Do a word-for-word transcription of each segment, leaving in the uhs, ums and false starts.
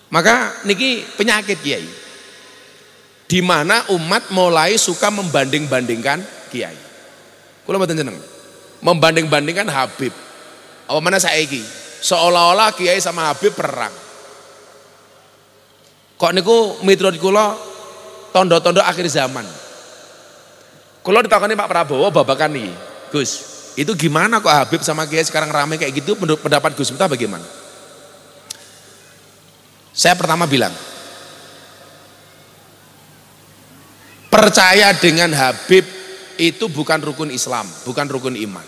Maka niki penyakit kiai, di mana umat mulai suka membanding-bandingkan kiai. Kula mboten jeneng. Membanding-bandingkan Habib. Apa mana saiki? Seolah-olah kiai sama Habib perang. Kok niku miturut kula tondo-tondo akhir zaman. Kula ditakoni Pak Prabowo babakan nih, Gus, itu gimana kok Habib sama kiai sekarang ramai kayak gitu? Pendapat Gus Miftah bagaimana? Saya pertama bilang, percaya dengan Habib itu bukan rukun Islam, bukan rukun iman.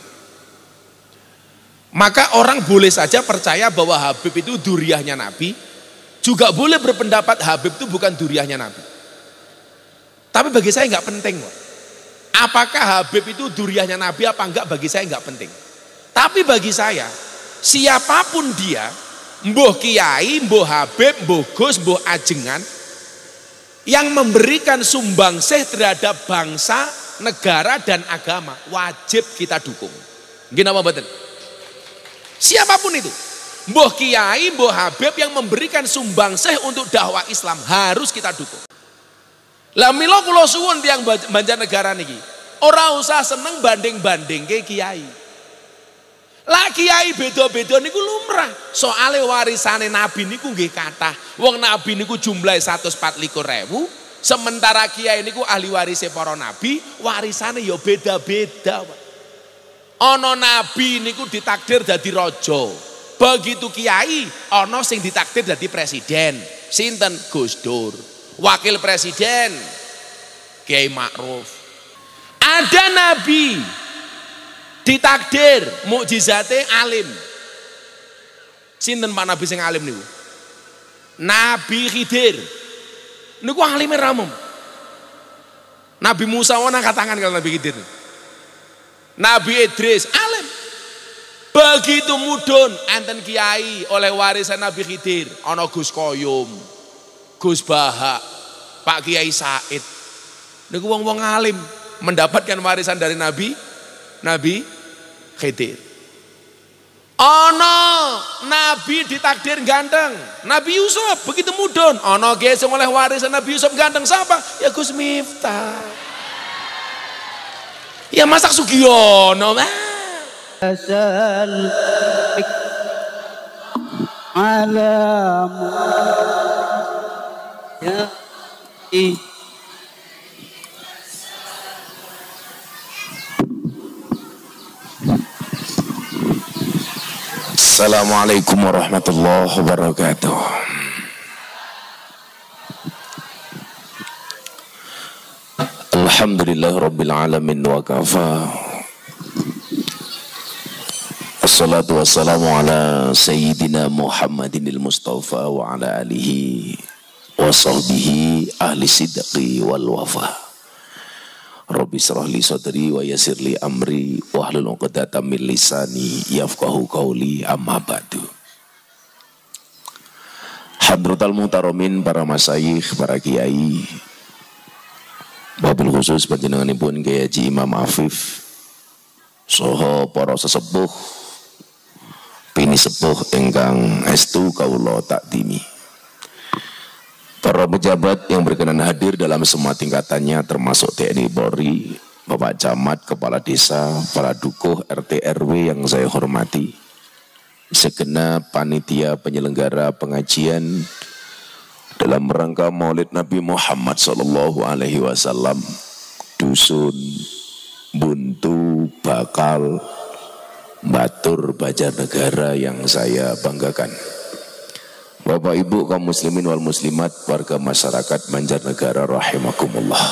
Maka orang boleh saja percaya bahwa Habib itu duriahnya Nabi, juga boleh berpendapat Habib itu bukan duriahnya Nabi. Tapi bagi saya nggak penting, Pak. Apakah Habib itu duriahnya Nabi apa enggak, bagi saya nggak penting. Tapi bagi saya, siapapun dia, mbuh kiai, mbuh Habib, mbuh Gus, mbuh ajengan, yang memberikan sumbangsih terhadap bangsa, negara dan agama, wajib kita dukung. Gini apa betul? Siapapun itu, mbuh kiai, mbuh Habib yang memberikan sumbangsih untuk dakwah Islam, harus kita dukung. Lah mila kula suwun tiyang Banjarnegara niki, ora usah seneng banding-banding ke kiai. Lah kiai beda-beda niku lumrah. Soale warisane Nabi niku nggih kathah. Wong Nabi niku jumlahe seratus empat puluh lima ribu, sementara kiai niku ahli warise para nabi, warisane ya beda-beda, Pak. Ana nabi niku ditakdir dadi raja. Begitu kiai ana sing ditakdir dadi presiden. Sinten? Gus Dur. Wakil presiden Kiai Ma'ruf. Ada nabi ditakdir mukjizate alim. Sinten Pak Nabi sing alim niku? Nabi Khidir. Niku alime ramum. Nabi Musa wana angkat tangan kalau Nabi Khidir. Nabi Idris alim. Begitu mudun enten kiai oleh warisan Nabi Khidir, ana Gus Koyum, Gus Bahak, Pak Kiai Said. Niku wong-wong alim mendapatkan warisan dari Nabi Nabi Khidir. Ana nabi ditakdir ganteng, Nabi Yusuf begitu mudun. Ana ge sing oleh warisan Nabi Yusuf ganteng siapa? Ya Gus Miftah. Ya masak Sugiono. Asal alam ya i Assalamualaikum warahmatullahi wabarakatuh. Alhamdulillah rabbil alamin wa kafa. Assalatu wassalamu ala sayyidina Muhammadinil Mustafa wa ala alihi wa sahbihi ahli sidqi wal wafa. Rabbi shrah li sadri wa yassir li amri wa hlul 'uqdatam min lisani yafqahu qawli, amma ba'du. Hadratal muhtaramin, para masyayikh, para kiai, wabil khusus panjenenganipun Kiai Haji Imam Afif saha para sesepuh pini sepuh ingkang estu kawula takdimi. Para pejabat yang berkenan hadir dalam semua tingkatannya termasuk T N I Polri, Bapak Camat, Kepala Desa, para dukuh R T R W yang saya hormati, segenap panitia penyelenggara pengajian dalam rangka Maulid Nabi Muhammad Sallallahu Alaihi Wasallam, dusun Buntu Bakal Batur Banjarnegara yang saya banggakan. Bapak Ibu kaum muslimin wal muslimat, warga masyarakat Banjarnegara rahimakumullah.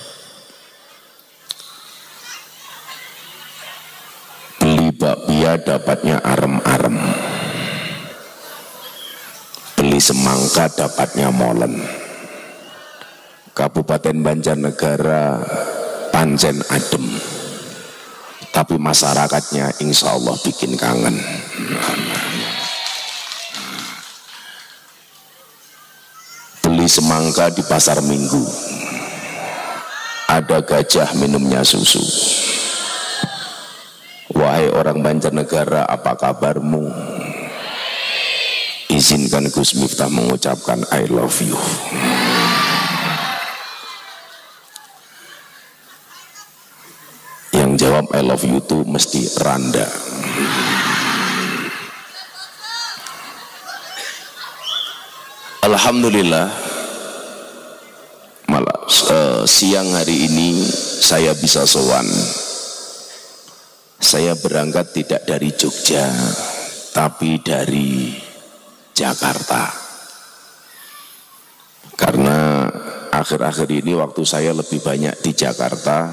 Beli bakpia dapatnya arem-arem, beli semangka dapatnya molen. Kabupaten Banjarnegara pancen adem, tapi masyarakatnya insya Allah bikin kangen. Beli semangka di pasar Minggu, ada gajah minumnya susu. Wahai orang Banjarnegara, apa kabarmu? Izinkan Gus Miftah mengucapkan I love you. Yang jawab I love you itu mesti Randa. Alhamdulillah, malah uh, siang hari ini saya bisa sowan. Saya berangkat tidak dari Jogja, tapi dari Jakarta. Karena akhir-akhir ini waktu saya lebih banyak di Jakarta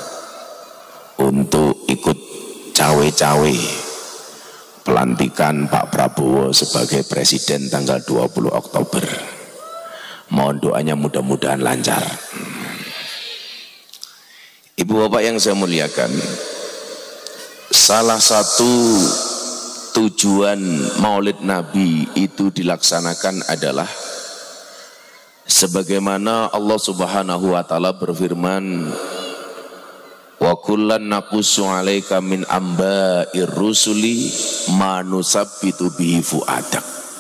untuk ikut cawe-cawe pelantikan Pak Prabowo sebagai presiden tanggal dua puluh Oktober. Mohon doanya mudah-mudahan lancar. Ibu bapak yang saya muliakan, salah satu tujuan Maulid Nabi itu dilaksanakan adalah sebagaimana Allah Subhanahu wa taala berfirman, wa kullan naqussu 'alaika min amba'ir rusuli ma nusabbitu bihi fu'adak.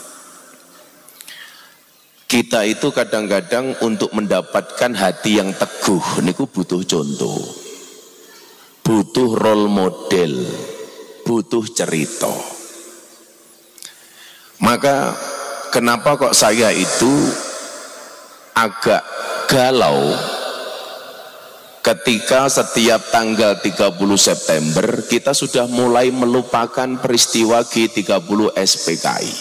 Kita itu kadang-kadang untuk mendapatkan hati yang teguh niku butuh contoh, butuh role model, butuh cerita. Maka kenapa kok saya itu agak galau ketika setiap tanggal tiga puluh September kita sudah mulai melupakan peristiwa G tiga puluh S P K I.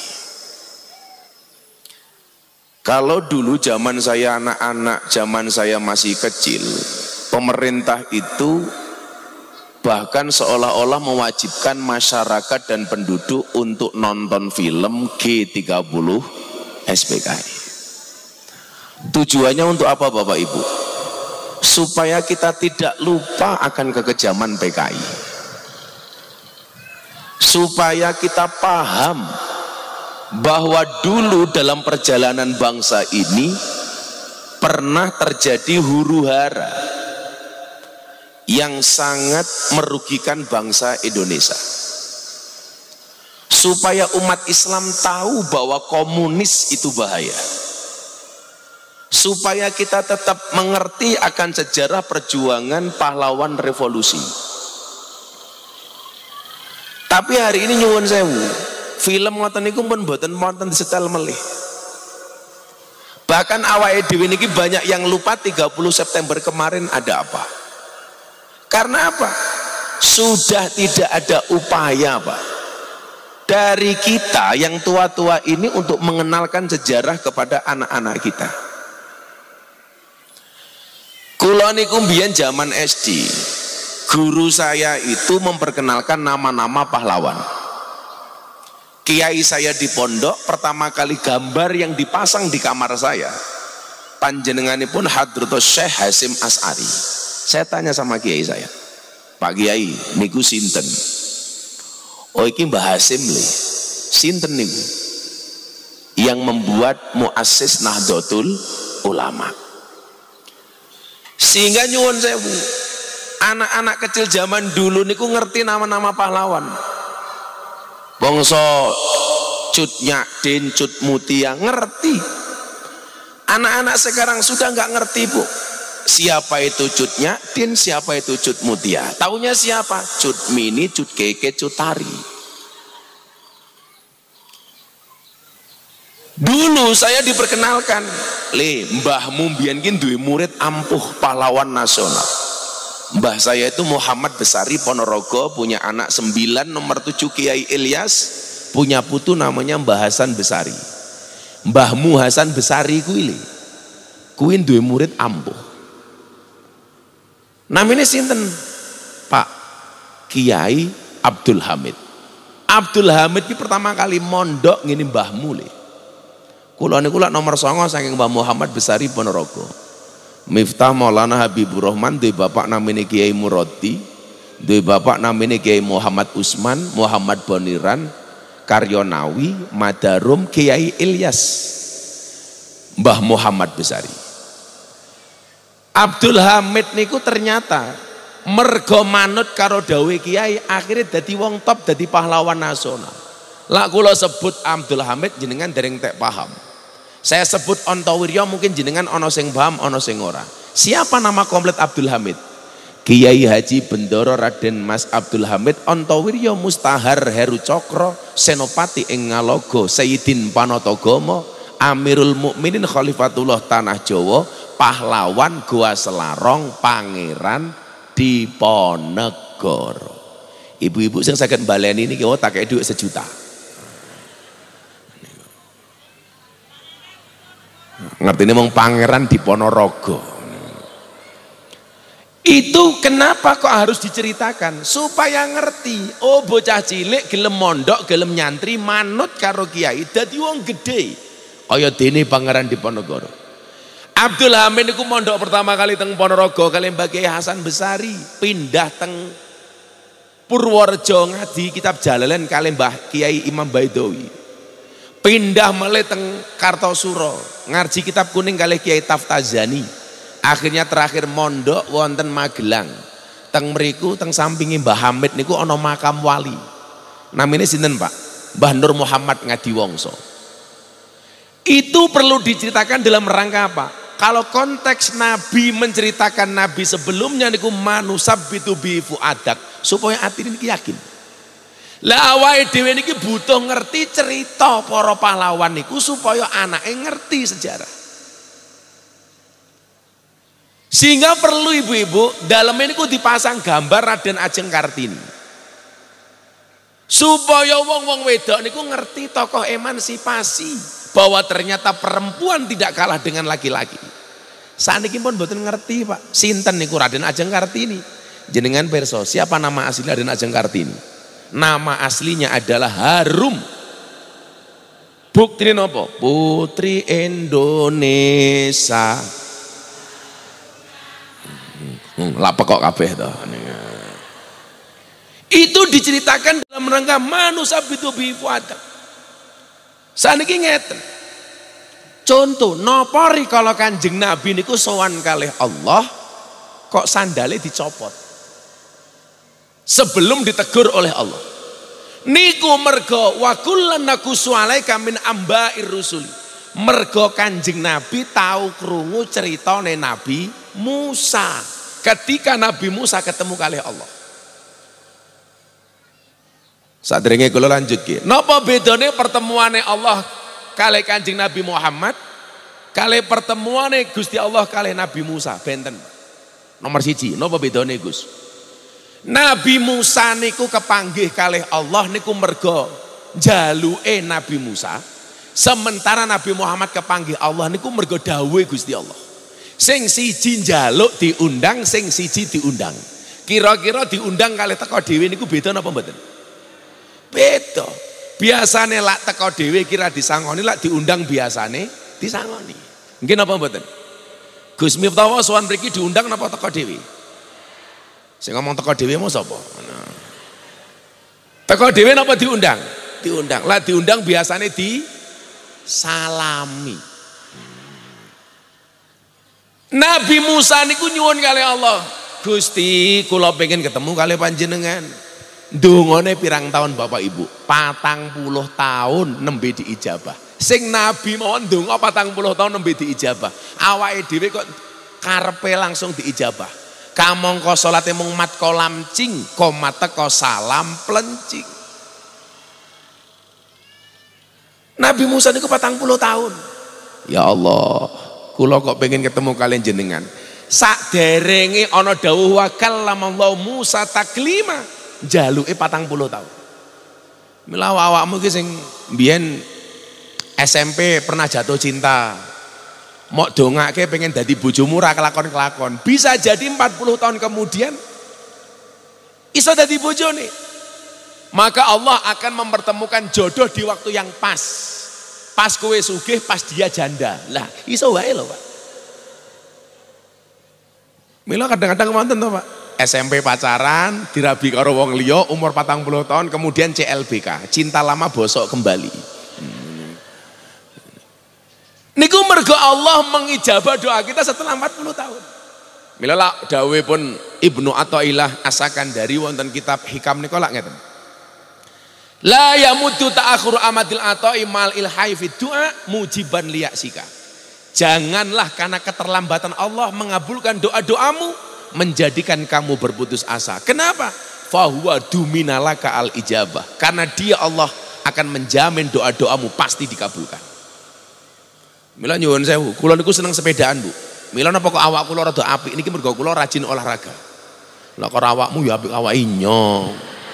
Kalau dulu zaman saya anak-anak, zaman saya masih kecil, pemerintah itu bahkan seolah-olah mewajibkan masyarakat dan penduduk untuk nonton film G tiga puluh S P K I. Tujuannya untuk apa Bapak Ibu? Supaya kita tidak lupa akan kekejaman P K I, supaya kita paham bahwa dulu dalam perjalanan bangsa ini pernah terjadi huru-hara yang sangat merugikan bangsa Indonesia, supaya umat Islam tahu bahwa komunis itu bahaya, supaya kita tetap mengerti akan sejarah perjuangan pahlawan revolusi. Tapi hari ini nyuwun sewu, film ngoten niku pun mboten wonten disetel melih. Bahkan awake dhewe niki banyak yang lupa tiga puluh September kemarin ada apa. Karena apa? Sudah tidak ada upaya Pak dari kita yang tua-tua ini untuk mengenalkan sejarah kepada anak-anak kita. Kula niku mbiyen zaman S D, guru saya itu memperkenalkan nama-nama pahlawan. Kiai saya di pondok pertama kali gambar yang dipasang di kamar saya panjenenganipun Hadratus Syekh Hasyim As'ari. Saya tanya sama kiai saya, Pak Kiai niku sinten? Oh iki Mbah Hasyim lho. Sinten niku? Yang membuat muassis Nahdlatul Ulama. Sehingga nyuwun sewu, anak-anak kecil zaman dulu niku ngerti nama-nama pahlawan. Bangsa Cut Nyadin, Cut Mutia ngerti. Anak-anak sekarang sudah nggak ngerti Bu. Siapa itu Cut Nyadin, siapa itu Cut Mutia? Taunya siapa? Cut Mini, Cut Keke, Cut Tari. Dulu saya diperkenalkan, le mbahmu mbiyen ki duwe murid ampuh pahlawan nasional. Mbah saya itu Muhammad Besari Ponorogo, punya anak sembilan, nomor tujuh Kiai Ilyas, punya putu namanya Mbah Hasan Besari. Mbahmu Hasan Besari kuwi le, kuwi duwe murid ampuh. Namanya sinten? Pak Kiai Abdul Hamid. Abdul Hamid ki pertama kali mondok ngene mbahmu le. Kula niku lak nomor songo saking Mbah Muhammad Besari Ponorogo. Miftah Maulana Habibur Rahman, duwe bapak namanya Kiai Muradi, duwe bapak namanya Kiai Muhammad Usman, Muhammad Boniran, Karyonawi, Madarum, Kiai Ilyas, Mbah Muhammad Besari. Abdul Hamid niku ternyata mergo manut karo dawe kiai akhirnya dadi wong top, dadi pahlawan nasional. Lah kula sebut Abdul Hamid jenengan dereng tek paham. Saya sebut Ontowiryo mungkin jenengan ono sing paham, ono sing ora. Siapa nama komplit Abdul Hamid? Kiai Haji Bendoro Raden Mas Abdul Hamid Ontowiryo Mustahar Heru Cokro Senopati ing Ngalogo Sayyidin Panatagomo Amirul Mukminin Khalifatullah Tanah Jawa pahlawan Goa Selarong Pangeran Diponegoro. Ibu-ibu yang saged baleni niki oh tak kei dhuwit sejuta. Ngertine mong Pangeran Diponorogo. Itu kenapa kok harus diceritakan? Supaya ngerti, oh bocah cilik gelem mondok, gelem nyantri, manut karo kiai, dadi wong gede. Kaya dene Pangeran Diponegoro. Abdul Hamid niku mondok pertama kali teng Ponorogo kali Mbah Kiai Hasan Besari, pindah teng Purworejo ngaji kitab Jalalain kali Mbah Kiai Imam Baidowi. Pindah meleh teng Kartosuro, ngaji kitab kuning kali Kiai Taftazani. Akhirnya terakhir mondok wonten Magelang. Teng mriku teng sampingi Mbah Hamid niku ana makam wali. Namanya sinten Pak? Mbah Nur Muhammad Ngadiwongso. Itu perlu diceritakan dalam rangka apa? Kalau konteks Nabi menceritakan Nabi sebelumnya niku manusabbitu bi fuadak supaya ati niki yakin. Lah awake dhewe niki butuh ngerti cerita para pahlawan niku supaya anake ngerti sejarah. Sehingga perlu ibu-ibu dalam ini ku dipasang gambar Raden Ajeng Kartini. Supaya wong-wong wedok niku ngerti tokoh emansipasi bahwa ternyata perempuan tidak kalah dengan laki-laki. Saniki pun mboten ngerti Pak. Sinten niku Raden Ajeng Kartini? Jenengan perso, siapa nama asli Raden Ajeng Kartini? Nama aslinya adalah Harum. Bukti nopo? Putri Indonesia. Hmm, lapek kok kabeh to. Itu diceritakan dalam rangka manusabbitu bi fuadak. Saniki ngeten. Contoh, napa rikala Kanjeng Nabi niku sowan kalih Allah kok sandale dicopot. Sebelum ditegur oleh Allah. Niku mergo wa kullan naqussu alaika min amba'ir rusul. Mergo Kanjeng Nabi tahu krungu ceritane Nabi Musa. Ketika Nabi Musa ketemu kali Allah. Sadurunge kula lanjut ki. Napa bedane pertemuane Allah kali Kanjeng Nabi Muhammad kali pertemuane Gusti Allah kali Nabi Musa benten. Nomor siji, napa bedane Gus? Nabi Musa niku kepanggih kali Allah niku mergo jaluke Nabi Musa. Sementara Nabi Muhammad kepanggih Allah niku mergo dawuhe Gusti Allah. Sing siji njaluk diundang, sing siji diundang. Kira-kira diundang kali teko dhewe niku beda napa mboten? Beda. Biasane lak teko dhewe kira disangoni, lak diundang biasane disangoni. Nggih napa mboten? Gus Miftah sowan mriki diundang napa teko dhewe? Sing ngomong teko dhewe mau sapa? Teko dhewe napa diundang? Diundang. Lah diundang biasane di salami. Nabi Musa niku nyuwun kali Allah, Gusti kula pengen ketemu kali panjenengan. Dungane pirang tahun Bapak Ibu? Patang puluh tahun nembe diijabah. Sing Nabi mawon donga patang puluh tahun nembe diijabah. Awake dhewe kok karepe langsung diijabah. Kamangka salate mung mat kolam cing, koma teko salam plencing. Nabi Musa niku patang puluh tahun. Ya Allah, kula kok pengen ketemu kalian jenengan. Sakderenge ana dawuh wa kallamallahu Musa taklima, jaluke patang puluh tahun. Mila awakmu iki sing mbiyen S M P pernah jatuh cinta. Mok dongake pengen dadi bojomu ra kelakon-kelakon. Bisa jadi empat puluh tahun kemudian iso dadi bojone. Maka Allah akan mempertemukan jodoh di waktu yang pas. Pas kowe sugih, pas dia janda. Lah, iso wae lho, Pak. Mila kadang-kadang wonten to, Pak. S M P pacaran, dirabi karo wong liya umur patang puluh tahun, kemudian C L B K, cinta lama bosok kembali. Hmm. Niku mergo Allah mengijabah doa kita setelah empat puluh tahun. Mila lak dawuh pun Ibnu Athaillah As-Sakandari wonten kitab Hikam nika lak ngeten. La yamuddu ta'akhuru amadil ata'i mal ilhai fid du'a mujiban liyaksika. Janganlah karena keterlambatan Allah mengabulkan doa-doamu menjadikan kamu berputus asa. Kenapa? Fahuwa duminalaka al ijabah. Karena dia Allah akan menjamin doa-doamu pasti dikabulkan. Mila nyuwun sewu, kula niku seneng sepedaan, Bu. Mila napa kok awak kula rada apik niki mergo kula rajin olahraga. Lah kok awakmu ya apik awake nyong.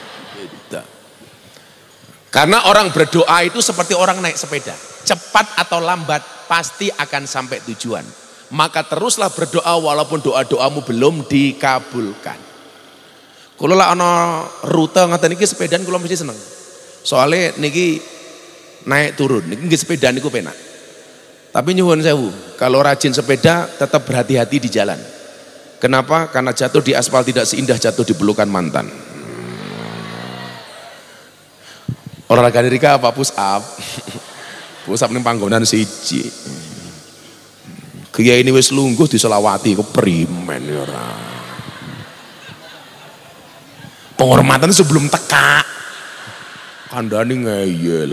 Karena orang berdoa itu seperti orang naik sepeda, cepat atau lambat pasti akan sampai tujuan. Maka teruslah berdoa walaupun doa-doamu belum dikabulkan. Kalau lah ana rute ngaten niki sepedaan kula mesti seneng. Soalnya niki naik turun, niki nggih sepedaan niku penak. Tapi nyuwun sewu, kalau rajin sepeda tetap berhati-hati di jalan. Kenapa? Karena jatuh di aspal tidak seindah jatuh di pelukan mantan. Olahraga nirika apa push up? Push up ning panggonan siji. Kiai ini wis lungguh diselawati keprimen ya ora. Penghormatan sebelum teka. Kandhane ngeyel.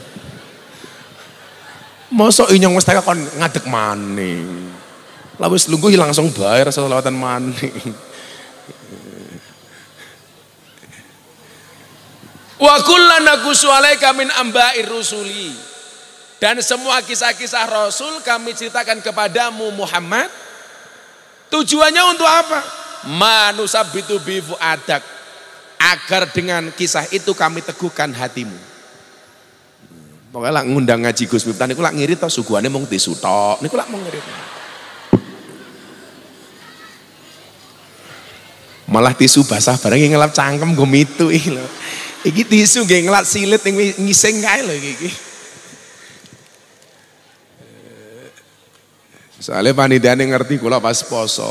Mosok inyong wis teka kon ngadeg maning. Lah wis lungguh langsung bayar selawatan maning. Wa kullan naqussu 'alaika min amba'ir rusuli. Dan semua kisah-kisah Rasul kami ceritakan kepadamu Muhammad. Tujuannya untuk apa? Manusabbitu bi fuadak. Agar dengan kisah itu kami teguhkan hatimu. Pokoknya lah ngundang ngaji Gus Miftah niku lak ngirit to suguhane mung tisu tok. Niku lak mung ngirit. Malah tisu basah bareng ngelap cangkem go mitu iki lho. Iki tisu nggih ngelat silit ning ngising kae lho iki. Soale panitiane ngerti kula pas poso.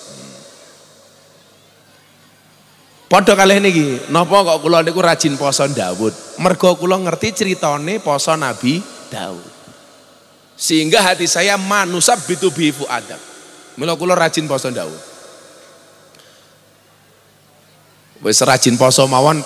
Padha kalih niki, napa kok kula niku rajin poso Daud? Mergo kula ngerti critane poso Nabi Daud. Sehingga hati saya manusabbitu bi fuadak. Mula kula rajin poso Daud. Wis rajin poso mawon,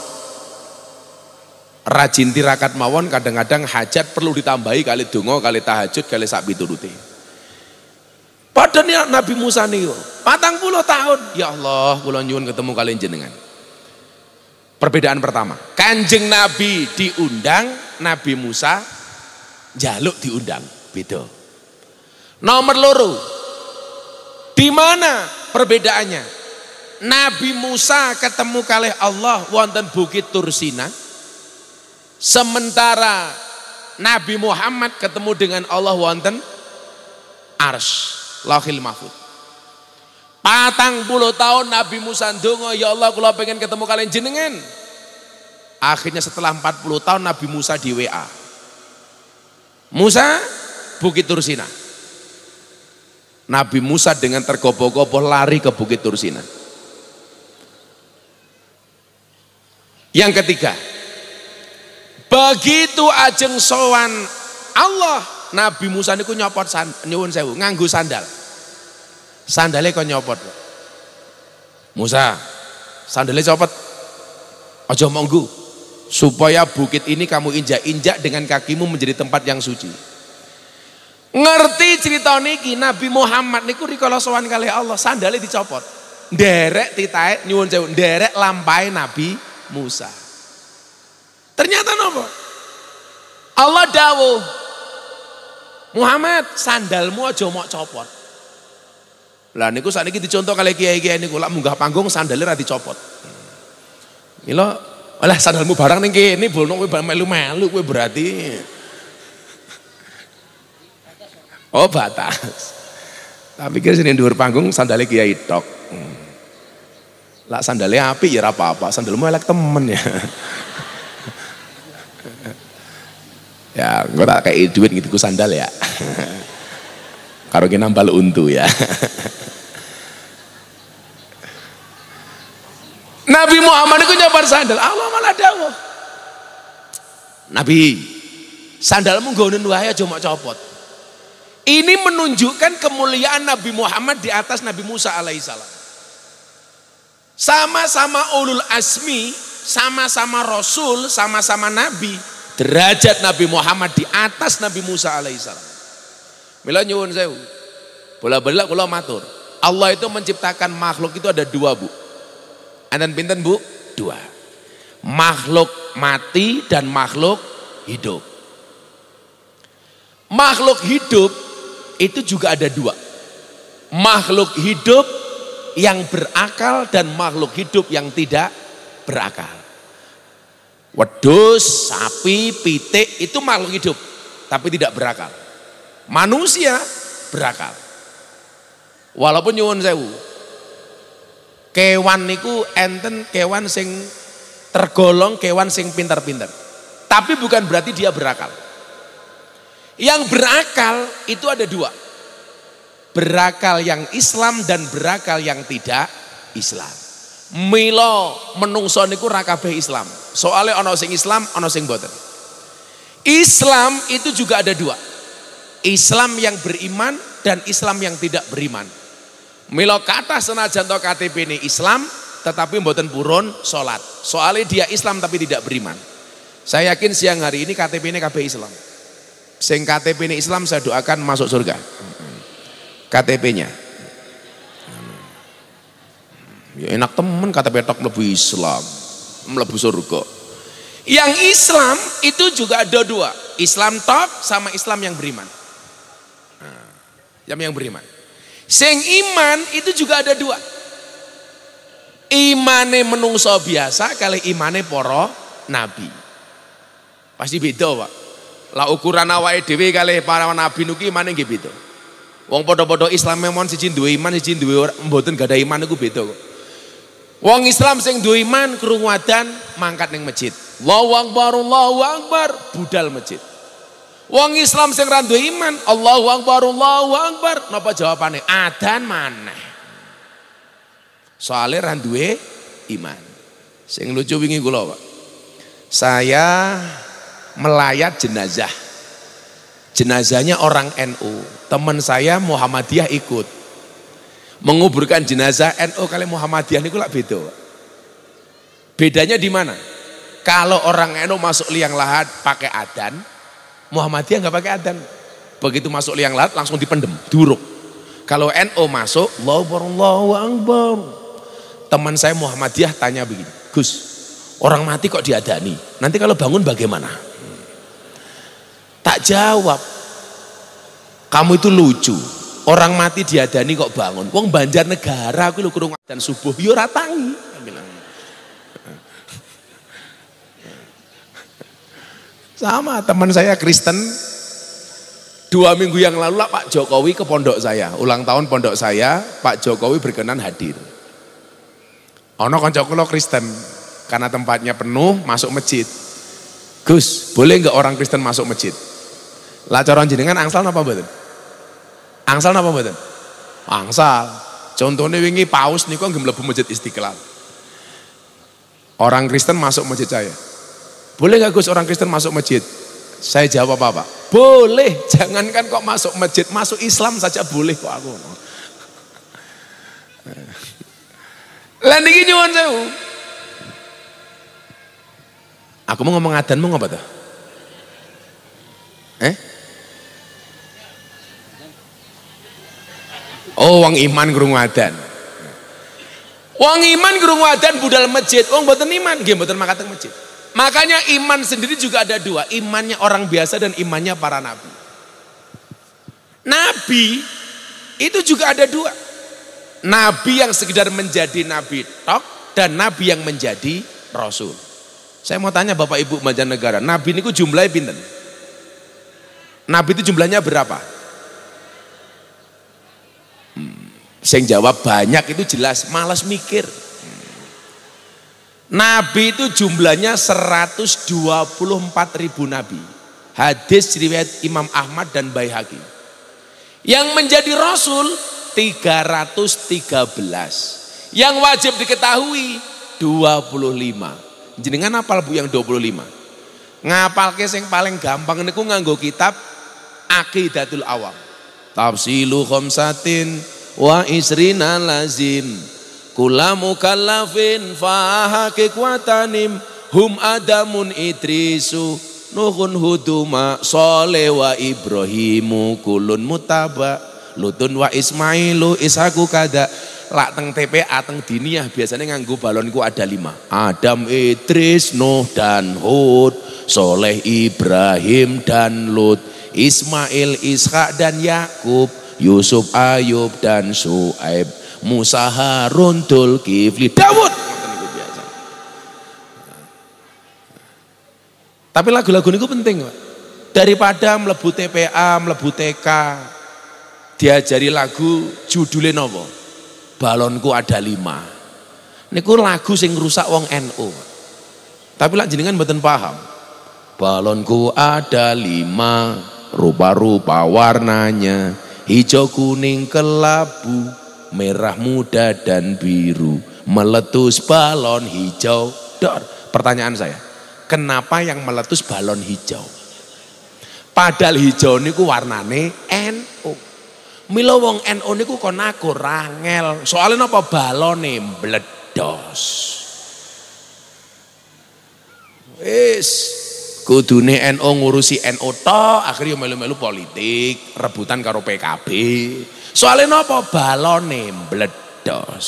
rajin tirakat mawon, kadang-kadang hajat perlu ditambahi kali donga, kali tahajud, kali sak piturute. Padahal Nabi Musa niku patang puluh tahun. Ya Allah, kula nyuwun ketemu kalian jenengan. Perbedaan pertama, Kanjeng Nabi diundang, Nabi Musa jaluk diundang, beda. Nomor loro, di mana perbedaannya? Nabi Musa ketemu kalih Allah wonten Bukit Tursina, sementara Nabi Muhammad ketemu dengan Allah wonten Arsy, Lauhil Mahfuz. Patang puluh tahun Nabi Musa ndonga, ya Allah kula pengen ketemu kalian jenengan. Akhirnya setelah empat puluh tahun Nabi Musa di W A. Musa Bukit Tursina. Nabi Musa dengan tergopoh-gopoh lari ke Bukit Tursina. Yang ketiga, begitu ajeng sowan Allah, Nabi Musa niku nyopot nyuwun sewu nganggo sandal. Sandalnya kok nyopot. Musa, sandalnya copot. Aja monggo. Supaya bukit ini kamu injak-injak dengan kakimu menjadi tempat yang suci. Ngerti cerita niki Nabi Muhammad niku rikala sowan kalih Allah, sandalnya dicopot. Nderek titahe nyuwun sewu, nderek lampahe Nabi Musa. Ternyata napa? Allah dawuh, Muhammad, sandalmu aja mok copot. Lah niku sakniki dicontoh kali kiai-kiai niku lak munggah panggung sandalnya ra dicopot. Mila, alah sandalmu barang ning kene bolno kowe melu-melu kowe berarti. Oh batas. Tapi kira sini dhuwur panggung sandalnya kiai tok. Lak sandalnya apik ya ora apa-apa, sandalmu elek temen ya. Ya, engko tak kei duit gitu ku sandal ya. Karo ki nambal untu ya. Nabi Muhammad itu nyobar sandal, Allah malah dawuh. Nabi, sandalmu nggonen wae aja mok copot. Ini menunjukkan kemuliaan Nabi Muhammad di atas Nabi Musa alaihissalam. Sama-sama ulul asmi, sama-sama Rasul, sama-sama Nabi. Derajat Nabi Muhammad di atas Nabi Musa alaihissalam. Mila nyuwun sewu. Bola-bola kula matur. Allah itu menciptakan makhluk itu ada dua, Bu. Anten pinten, Bu? Dua. Makhluk mati dan makhluk hidup. Makhluk hidup itu juga ada dua. Makhluk hidup yang berakal dan makhluk hidup yang tidak berakal. Wedhus, sapi, pitik itu makhluk hidup tapi tidak berakal. Manusia berakal. Walaupun nyuwun sewu, kewan niku enten kewan sing tergolong kewan sing pinter-pinter. Tapi bukan berarti dia berakal. Yang berakal itu ada dua. Berakal yang Islam dan berakal yang tidak Islam. Milo menungso niku ra kabeh Islam. Soalnya ana sing Islam, ana sing boten. Islam itu juga ada dua. Islam yang beriman dan Islam yang tidak beriman. Milo kata senajan to K T P ini Islam tetapi mboten purun salat. Soalnya dia Islam tapi tidak beriman. Saya yakin siang hari ini K T P ini kabeh Islam. Sing K T P ini Islam saya doakan masuk surga. K T P-nya. Ya enak temen K T P tok mlebu Islam, mlebu surga. Yang Islam itu juga ada dua, Islam tok sama Islam yang beriman. Nah, yang yang beriman. Sing iman itu juga ada dua. Imane menungso biasa kali imane para nabi. Pasti beda, Pak. Lah ukuran awake dhewe kali para nabi nuki imane nggih beda. Wong padha-padha Islam memon siji duwe iman, siji duwe mboten gadah iman niku beda kok. Wong Islam sing duwe iman krungu adzan mangkat ning masjid. Allahu Akbar, Allahu Akbar, budal masjid. Wong Islam sing ra duwe iman, Allahu Akbar, Allahu Akbar, napa jawabane? Adzan maneh. Soale ra duwe iman. Sing lucu wingi kula, Pak. Saya melayat jenazah. Jenazahnya orang N U. Teman saya Muhammadiyah ikut. Menguburkan jenazah N U kali Muhammadiyah niku lak beda. Bedanya di mana? Kalau orang N U masuk liang lahat pakai adzan, Muhammadiyah nggak pakai adzan. Begitu masuk liang lahat langsung dipendem, duruk. Kalau N U masuk, Allahu Akbar, Allahu Akbar. Teman saya Muhammadiyah tanya begini, Gus, orang mati kok diadani? Nanti kalau bangun bagaimana? Tak jawab. Kamu itu lucu. Orang mati diadani kok bangun. Wong Banjarnegara aku lho krungu adzan subuh yo ora tangi. Sama teman saya Kristen. Dua minggu yang lalu lah Pak Jokowi ke pondok saya. Ulang tahun pondok saya, Pak Jokowi berkenan hadir. Ono kanca kula Kristen. Karena tempatnya penuh masuk masjid. Gus, boleh nggak orang Kristen masuk masjid? Lah cara jenengan angsal napa mboten? Angsal napa mboten? Angsal. Contohnya wingi paus niku nggih mlebu masjid Istiqlal. Orang Kristen masuk masjid saya. Boleh nggak Gus orang Kristen masuk masjid? Saya jawab apa, Pak? Boleh. Jangankan kok masuk masjid, masuk Islam saja boleh kok aku. Lah niki nyuwun sewu. Aku mau ngomong adzan mau ngapa tuh? Eh? Oh, wong iman krungu adzan. Wong iman krungu adzan budal masjid. Wong mboten iman nggih mboten mangkat teng masjid. Makanya iman sendiri juga ada dua, imannya orang biasa dan imannya para nabi. Nabi itu juga ada dua. Nabi yang sekedar menjadi nabi tok dan nabi yang menjadi rasul. Saya mau tanya Bapak Ibu Banjarnegara, nabi niku jumlahnya pinten? Nabi itu jumlahnya berapa? Hmm, saya jawab banyak itu jelas, malas mikir. Hmm. Nabi itu jumlahnya seratus dua puluh empat ribu nabi. Hadis riwayat Imam Ahmad dan Baihaqi. Yang menjadi rasul tiga ratus tiga belas. Yang wajib diketahui dua puluh lima. Jenengan apal Bu yang dua puluh lima? Ngapalke sing paling gampang niku nganggo kitab Aqidatul Awam. Tafsilu khamsatin wa isrina lazim kula mukallafin faha kekuatanim hum adamun idrisu nuhun huduma soleh wa ibrahimu kulun mutaba lutun wa ismailu ishaku kada. Lak teng T P A teng diniyah biasanya nganggo balonku ada lima. Adam, Idris, Nuh dan Hud, Soleh, Ibrahim dan Lut, Ismail, Ishak dan Yakub, Yusuf, Ayub dan Su'aib, Musa, Harun, Dzulkifli, Dawud. Tapi lagu-lagu ini penting, Pak. Daripada mlebu T P A, mlebu T K, diajari lagu judulnya nopo? Balonku ada lima. Niku lagu sing rusak wong N U. Tapi lak jenengan mboten paham. Balonku ada lima, rupa-rupa warnanya, hijau, kuning, kelabu, merah muda dan biru, meletus balon hijau. Dor. Pertanyaan saya, kenapa yang meletus balon hijau? Padahal hijau niku warnane N U. Mila wong N U niku kon aku rangel. Soalnya napa balone mbledos. Wis kudune N U ngurusi N U tok, akhirnya melu-melu politik, rebutan karo P K B. Soalnya napa balone mbledos.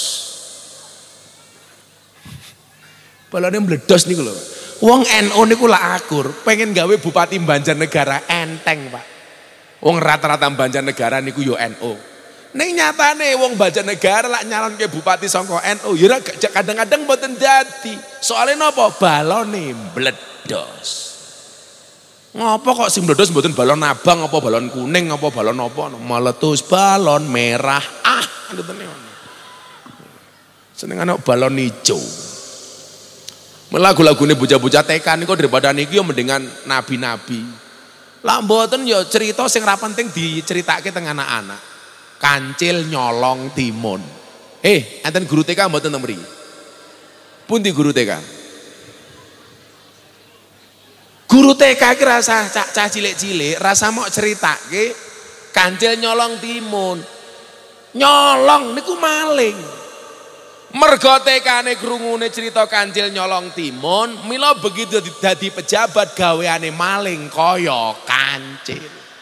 Balone mbledos niku lho. Wong N U niku lak akur, pengen gawe Bupati Banjarnegara enteng, Pak. Wong rata-rata Banjarnegara niku yo N U. Ning nyatane wong Banjarnegara lak nyalon ke bupati saka N U, ya kadang-kadang mboten dadi. Soale napa? Balone mbledos. Ngopo kok sing mbledos mboten balon abang apa balon kuning apa balon apa? Meletus balon merah. Ah, ngoten ngono. Seneng ana balon ijo. Lagu-lagune bocah-bocah T K niku daripada niki yo mendingan nabi-nabi. Lah mboten ya cerita sing ra penting diceritake teng anak-anak. Kancil nyolong timun. Eh, enten guru T K mboten teng mriki? Pundi guru T K? Guru T K ki rasa cah cilik-cilik, rasa mok ceritake kancil nyolong timun. Nyolong niku maling. Mergo T K-ne krungune cerita kancil nyolong timun, mila begitu dadi pejabat gaweane maling kaya kancil.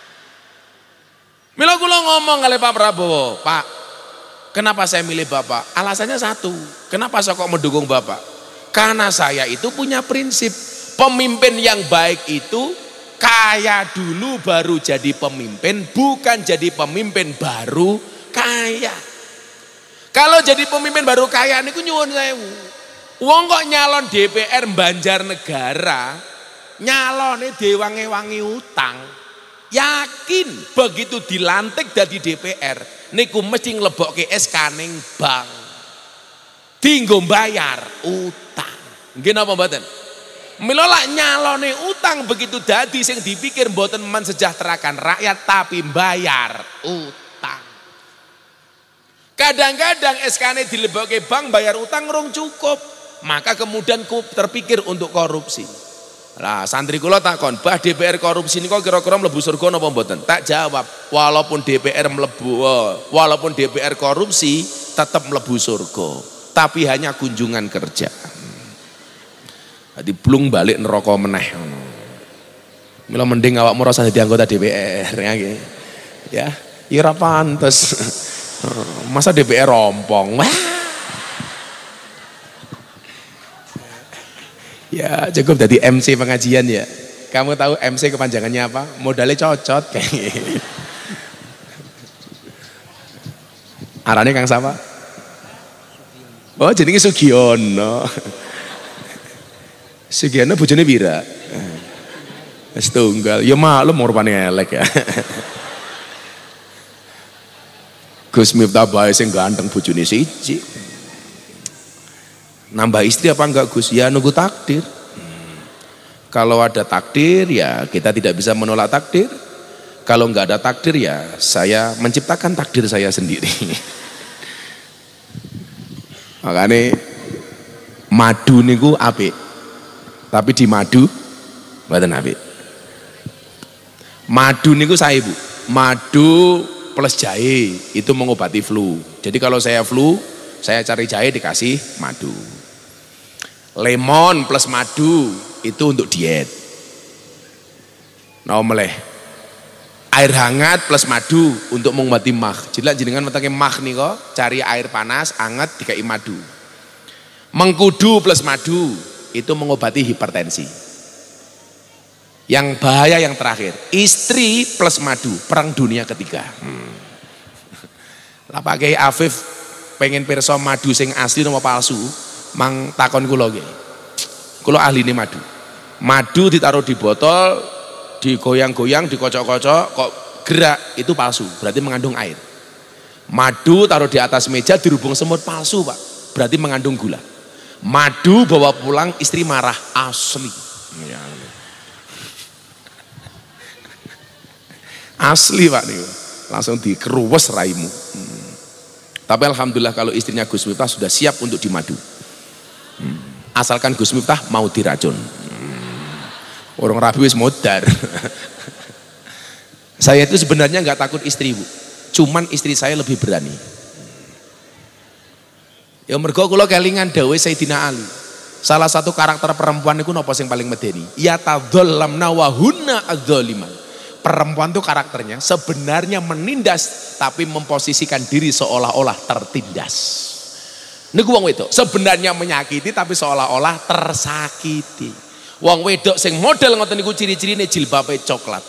Mila kula ngomong kali Pak Prabowo, Pak, kenapa saya milih Bapak? Alasannya satu, kenapa saya kok mendukung Bapak? Karena saya itu punya prinsip, pemimpin yang baik itu kaya dulu baru jadi pemimpin, bukan jadi pemimpin baru kaya. Kalau jadi pemimpin baru kaya niku nyuwun sewu. Wong kok nyalon D P R Banjarnegara, nyalone diwangi-wangi utang. Yakin begitu dilantik dadi D P R niku mesti nglebokke S K ning bank. Dinggo bayar utang. Nggih napa mboten? Mila lak nyalone utang begitu dadi sing dipikir mboten mensejahterakan rakyat tapi bayar utang. Kadang-kadang S K-ne dilebokke bank bayar utang rong cukup. Maka kemudian terpikir untuk korupsi. Lah santri kula takon, "Bah D P R korupsi niku kira-kira mlebu surga napa mboten?" Tak jawab, walaupun D P R mlebu walaupun D P R korupsi tetap mlebu surga, tapi hanya kunjungan kerja. Dadi blung balik neraka meneh ngono. Mila mending awakmu rasa dadi anggota D P R ya nggih. Ya, ya ora pantes. Masa D P R rompong. Wah. Ya cukup jadi M C pengajian ya. Kamu tahu M C kepanjangannya apa? Modalnya cocot kayak. Arane Kang siapa? Oh jenenge Sugiono. Sugiono bojone pira? Wis tunggal. Ya maklum rupane elek ya. Gus Miftah bae sing ganteng bojone siji. Nambah istri apa enggak Gus? Ya nunggu takdir. Hmm. Kalau ada takdir ya kita tidak bisa menolak takdir. Kalau enggak ada takdir ya saya menciptakan takdir saya sendiri. Makanya madu niku apik. Tapi di madu mboten apik. Madu niku saya Bu. Madu plus jahe itu mengobati flu. Jadi kalau saya flu, Saya cari jahe dikasih madu. Lemon plus madu itu untuk diet. Nah meleh. Air hangat plus madu untuk mengobati mah. Jadi jenengan metake mah nih kok, cari air panas, hangat dikai madu. Mengkudu plus madu itu mengobati hipertensi. Yang bahaya yang terakhir, istri plus madu, perang dunia ketiga. Hmm. Lah Pak Kiai Afif pengen pirsa madu sing asli napa palsu, mang takon kula nggih. Kula ahline madu. Madu ditaruh di botol, digoyang-goyang, dikocok-kocok, kok gerak, itu palsu, berarti mengandung air. Madu taruh di atas meja dirubung semut, palsu Pak, berarti mengandung gula. Madu bawa pulang istri marah, asli. Ya. Asli Pak nih, langsung dikeruwes raimu. Hmm. Tapi alhamdulillah kalau istrinya Gus Miftah sudah siap untuk dimadu. Hmm. Asalkan Gus Miftah mau diracun. Hmm. Orang rabi wis modar. Saya itu sebenarnya nggak takut istri Bu, cuman istri saya lebih berani. Ya mergo kula kelingan dawuh Sayyidina Ali. Salah satu karakter perempuan itu napa sing paling medeni? Ya tadzallamna wa hunna adzaliman. Perempuan itu karakternya sebenarnya menindas tapi memposisikan diri seolah-olah tertindas. Niku wong wedok sebenarnya menyakiti tapi seolah-olah tersakiti. Wong wedok sing model ngoten niku ciri-cirine jilbabe coklat.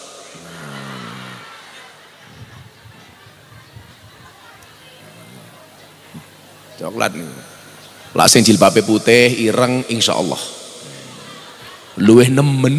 Coklat nih. Lah sing jilbabe putih ireng insyaallah luwih nemen.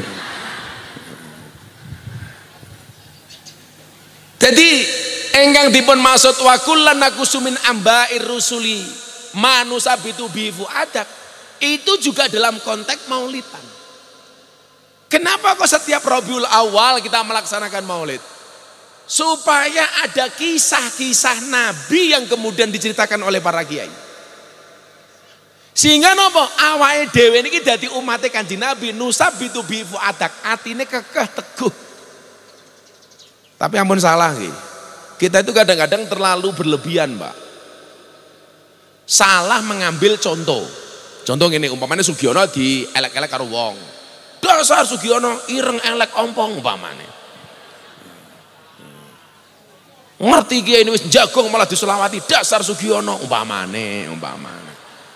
Jadi engkang dipun maksud wa kullan nakusu min amba'ir rusuli manusabitu bi fuadak itu juga dalam konteks maulidan. Kenapa kok setiap Rabiul Awal kita melaksanakan maulid? Supaya ada kisah-kisah Nabi yang kemudian diceritakan oleh para kiai. Sehingga nopo awake dhewe niki dadi umate Kanjeng Nabi nusabitu bi fuadak, atine kekeh teguh. Tapi ampun salah sih. Kita itu kadang-kadang terlalu berlebihan, Mbak. Salah mengambil contoh. Contoh gini, umpamanya Sugiono di elek-elek karo wong. Dasar Sugiono ireng elek ompong umpamanya. Ngerti kiai ini wis jagung malah diselawati, dasar Sugiono umpamane, umpamane.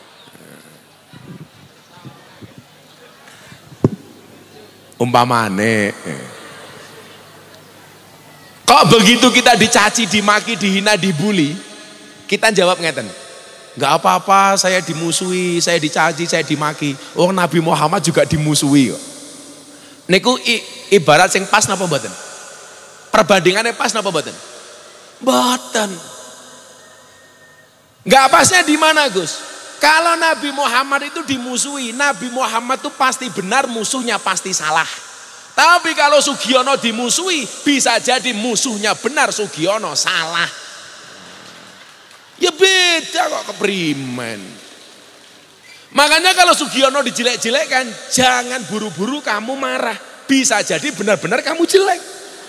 Umpamane. Kok begitu kita dicaci, dimaki, dihina, dibully, kita jawab ngeten. Enggak apa-apa, saya dimusuhi, saya dicaci, saya dimaki. Oh, Nabi Muhammad juga dimusuhi kok. Niku ibarat sing pas napa mboten? Perbandingannya pas napa mboten? Mboten. Enggak pasnya di mana, Gus? Kalau Nabi Muhammad itu dimusuhi, Nabi Muhammad itu pasti benar, musuhnya pasti salah. Tapi kalau Sugiono dimusuhi, bisa jadi musuhnya benar, Sugiono salah. Ya beda kok keprimen. Makanya kalau Sugiono dijelek-jelekkan, jangan buru-buru kamu marah. Bisa jadi benar-benar kamu jelek.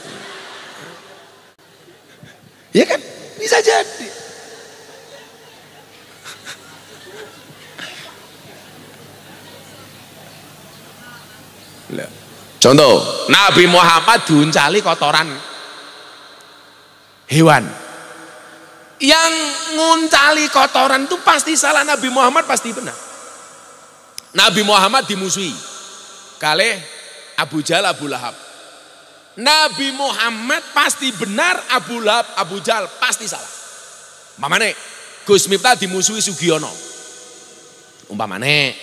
Ya kan? Bisa jadi. Lah. Contoh, Nabi Muhammad diuncali kotoran hewan. Yang nguncali kotoran itu pasti salah, Nabi Muhammad pasti benar. Nabi Muhammad dimusuhi kalih Abu Jahal, Abu Lahab. Nabi Muhammad pasti benar, Abu Lahab, Abu Jahal pasti salah. Umpamane Gus Miftah dimusuhi Sugiono. Umpamane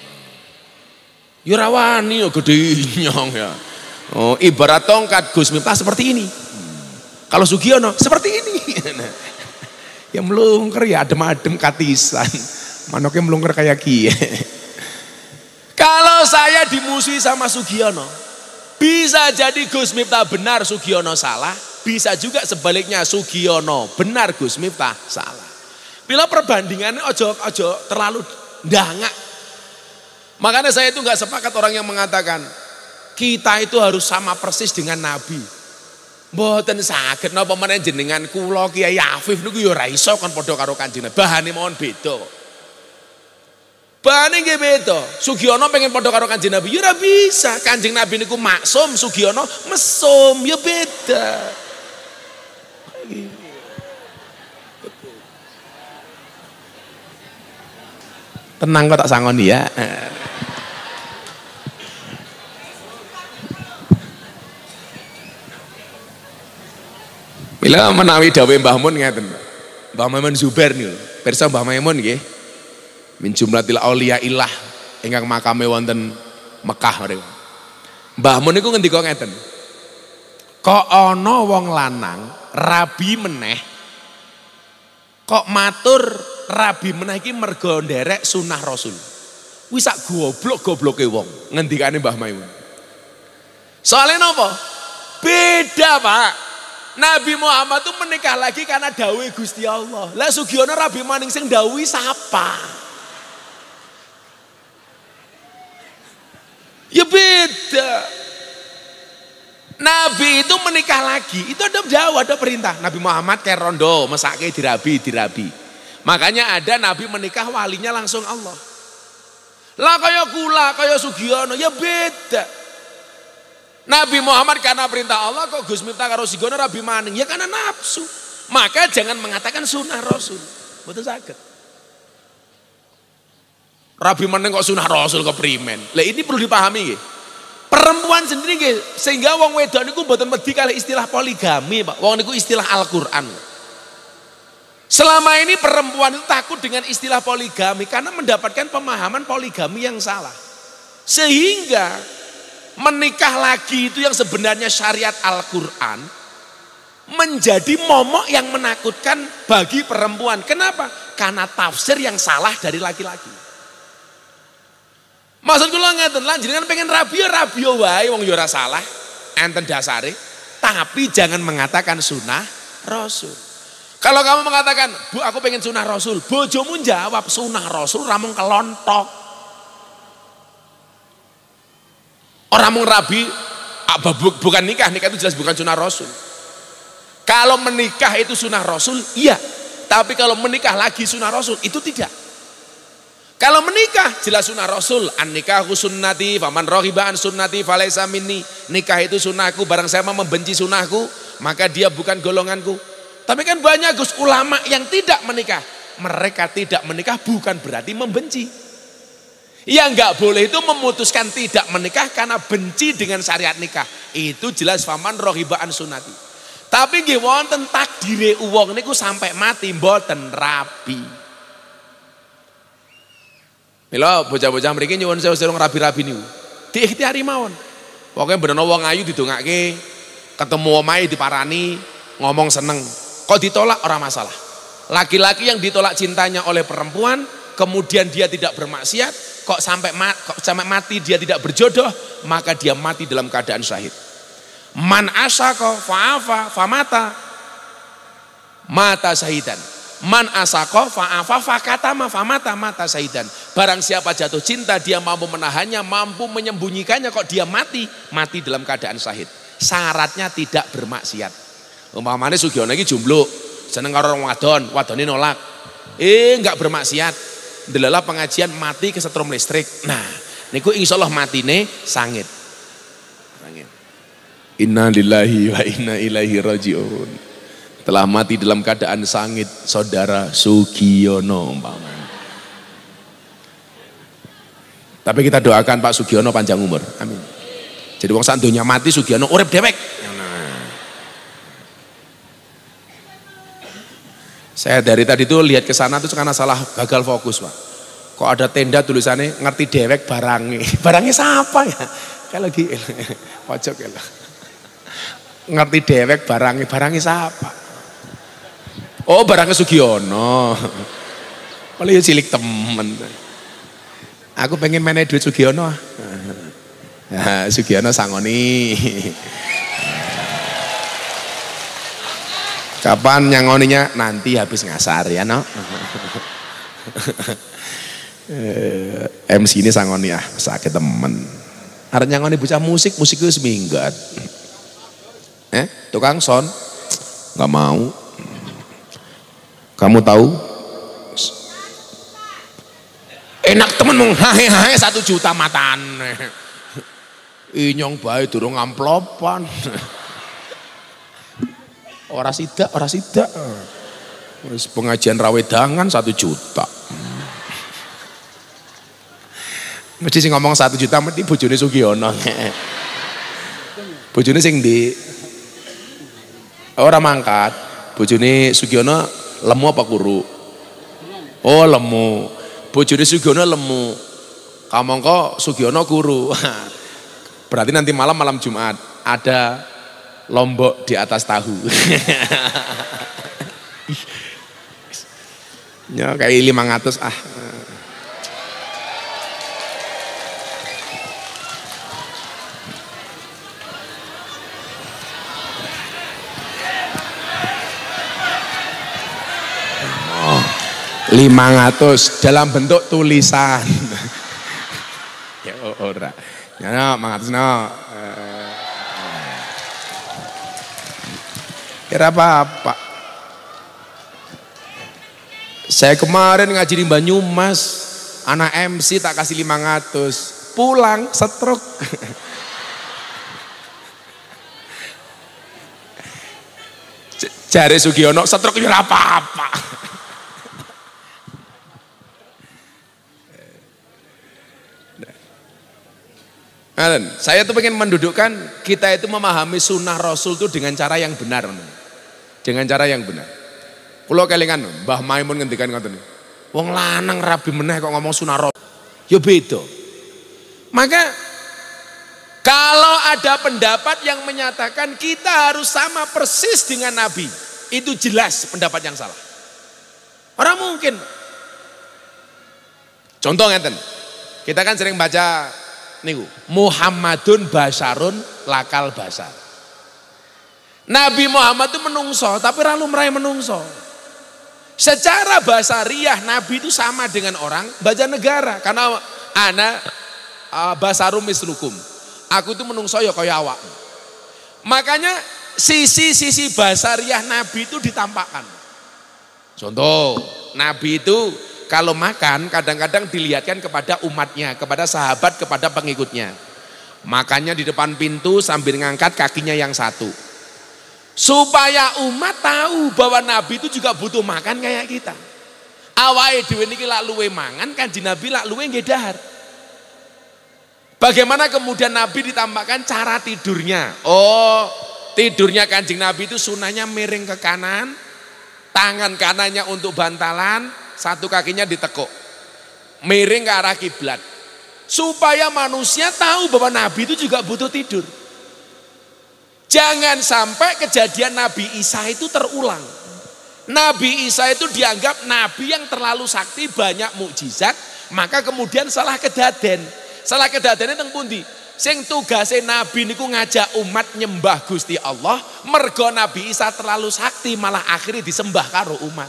ya rawani ya gede nyong ya. Oh, ibarat tongkat Gus Miftah seperti ini. Kalau Sugiono seperti ini. Ya melungker ya adem-adem katisan. Manoknya melungker kayak kie. Kalau saya dimusuhi sama Sugiono, bisa jadi Gus Miftah benar, Sugiono salah. Bisa juga sebaliknya, Sugiono benar, Gus Miftah salah. Bila perbandingannya ojo-ojo terlalu dangak. Makanya saya itu nggak sepakat orang yang mengatakan kita itu harus sama persis dengan Nabi. Mboten saged napa meneh jenengan kula Kiai Afif niku ya ora iso kon padha karo Kanjeng Nabi. Bahane mawon beda. Bahane nggih beda. Sugiono pengen padha karo Kanjeng Nabi ya ora bisa. Kanjeng Nabi niku maksum, Sugiono mesum, ya beda. Tenang kok tak sangoni ya. Bila menawi dawuh Mbah Mun ngeten. Mbah Maimun Zubair niku. Pirsa Mbah Maimun nggih. Min jumlatil auliya ilah ingkang makame wonten Mekah mriku. Mbah Mun niku ngendika ngeten. Kok ana wong lanang rabi meneh kok matur rabi meneh iki mergo nderek sunah Rasul. Wis sak goblok-gobloke wong ngendikane Mbah Maimun. Soalnya napa? Beda, Pak. Nabi Muhammad itu menikah lagi karena dawuh Gusti Allah. Lah Sugiono rabi maning sing dawuhi sapa? Ya beda. Nabi itu menikah lagi, itu ada jauh, ada perintah. Nabi Muhammad kayak rondo, mesake dirabi, dirabi. Makanya ada Nabi menikah walinya langsung Allah. Lah kaya kula, kaya Sugiono, ya beda. Nabi Muhammad karena perintah Allah kok Gus Miftah karo Sugiono rabi maning, ya karena nafsu. Maka jangan mengatakan sunnah Rasul. Betul saged. Rabi maning kok sunnah Rasul keprimen. Lah ini perlu dipahami nggih. Perempuan sendiri nggih, sehingga wong wedok niku mboten wedi kali istilah poligami, Pak. Wong niku istilah Al-Qur'an. Selama ini perempuan itu takut dengan istilah poligami karena mendapatkan pemahaman poligami yang salah. Sehingga menikah lagi itu yang sebenarnya syariat Al-Quran menjadi momok yang menakutkan bagi perempuan. Kenapa? Karena tafsir yang salah dari laki-laki. Maksud kula ngeten, lan jenengan pengen rabi ya rabi wae wong ya ora salah, enten dasare, tapi jangan mengatakan sunnah Rasul. Kalau kamu mengatakan, "Bu, aku pengen sunnah Rasul." Bojomu jawab, "Sunnah Rasul ramung kelontok." Orang mau rabi, bukan nikah, nikah itu jelas bukan sunnah Rasul. Kalau menikah itu sunnah Rasul, iya. Tapi kalau menikah lagi sunnah Rasul, itu tidak. Kalau menikah jelas sunnah Rasul. An nikahu sunnati, faman raghiba an sunnati falaisa minni. Nikah itu sunnahku, barang saya membenci sunnahku, maka dia bukan golonganku. Tapi kan banyak Gus ulama yang tidak menikah. Mereka tidak menikah bukan berarti membenci. Yang nggak boleh itu memutuskan tidak menikah karena benci dengan syariat nikah. Itu jelas faman raghiba an sunnati. Tapi nggih wonten takdire wong niku sampai mati mboten rabi. Mila bocah-bocah mriki nyuwun sewu sira rabi-rabi niku. Diikhtiari mawon. Pokoke bener wong ayu didongake, ketemu omahe diparani, ngomong seneng. Kok ditolak ora masalah. Laki-laki yang ditolak cintanya oleh perempuan, kemudian dia tidak bermaksiat, kok sampai ma kok sampai mati dia tidak berjodoh, maka dia mati dalam keadaan syahid. Man asaka fa'afa famata mata syahidan. Man asako fa'afa fakatama famata mata saidan. Barang siapa jatuh cinta dia mampu menahannya, mampu menyembunyikannya, kok dia mati, mati dalam keadaan syahid. Syaratnya tidak bermaksiat. Umpamane Sugiono iki jomblo, seneng karo wong wadon, wadone nolak. Eh enggak bermaksiat. Ndelala pengajian mati kesetrum listrik. Nah, niku insyaallah matine sangit. Sangit. Inna lillahi wa inna ilaihi rajiun. Telah mati dalam keadaan sangit saudara Sugiono umpamanya. Tapi kita doakan Pak Sugiono panjang umur. Amin. Jadi wong sak donya mati Sugiono urip dhewek. Nah. Saya dari tadi tuh lihat ke sana tuh karena salah gagal fokus, Pak. Kok ada tenda tulisannya ngerti dhewek barangnya. Barangnya siapa ya? Kayak lagi pojok ya. Ngerti dhewek barangnya, barangnya siapa? Oh barangnya Sugiono. Paling cilik temen. Aku pengen main duit Sugiono. Nah, Sugiono sangoni. Kapan nyangoninya? Nanti habis ngasar ya no. M C ini sangoni ah, sakit temen. Arep nyangoni bocah musik, musik itu seminggat. Eh, tukang son? Nggak mau. Kamu tahu? Enak temen mong hahe-hahe satu juta matan. Inyong bae durung amplopan. Ora sidak, ora sidak. Wis pengajian rawedangan satu juta. Mesti sing ngomong satu juta mesti bojone Sugiono. Bojone sing ndi? Ora mangkat. Bojone Sugiono lemu apa kuru? Oh, lemu. Bojone Sugiono lemu. Kamangka Sugiono kuru. Berarti nanti malam malam Jumat ada lombok di atas tahu. Ya kayak lima ratus ah. lima ratus dalam bentuk tulisan. Ya ora. Ya no, mangatus no. Kira apa-apa. Saya kemarin ngaji di Banyumas, anak M C tak kasih lima ratus, pulang stroke. Jare Sugiono stroke ora apa-apa. Saya tuh pengen mendudukkan kita itu memahami sunnah Rasul itu dengan cara yang benar, dengan cara yang benar. Kulo kelingan Mbah Maimun ngendikan ngoten. Wong lanang rabi meneh kok ngomong sunnah Rasul. Ya beda. Maka kalau ada pendapat yang menyatakan kita harus sama persis dengan Nabi, itu jelas pendapat yang salah. Orang mungkin. Contoh ngeten. Kita kan sering baca niku Muhammadun basarun lakal basar. Nabi Muhammad itu menungso tapi ra lumrahe menungso. Secara basariah Nabi itu sama dengan orang baja negara karena ana uh, basarum mislukum. Aku itu menungso ya kaya awak. Makanya sisi-sisi basariah Nabi itu ditampakkan. Contoh, Nabi itu kalau makan kadang-kadang dilihatkan kepada umatnya, kepada sahabat, kepada pengikutnya. Makannya di depan pintu sambil ngangkat kakinya yang satu. Supaya umat tahu bahwa Nabi itu juga butuh makan kayak kita. Awake dhewe niki lak luwe mangan, Kanjeng Nabi lak luwe nggih dahar. Bagaimana kemudian Nabi ditampakkan cara tidurnya? Oh, tidurnya Kanjeng Nabi itu sunahnya miring ke kanan, tangan kanannya untuk bantalan, satu kakinya ditekuk, miring ke arah kiblat, supaya manusia tahu bahwa Nabi itu juga butuh tidur. Jangan sampai kejadian Nabi Isa itu terulang. Nabi Isa itu dianggap nabi yang terlalu sakti, banyak mukjizat, maka kemudian salah kedaden. Salah kedadene teng pundi? Sing tugase Nabi niku ngajak umat nyembah Gusti Allah, mergo Nabi Isa terlalu sakti malah akhirnya disembah karo umat.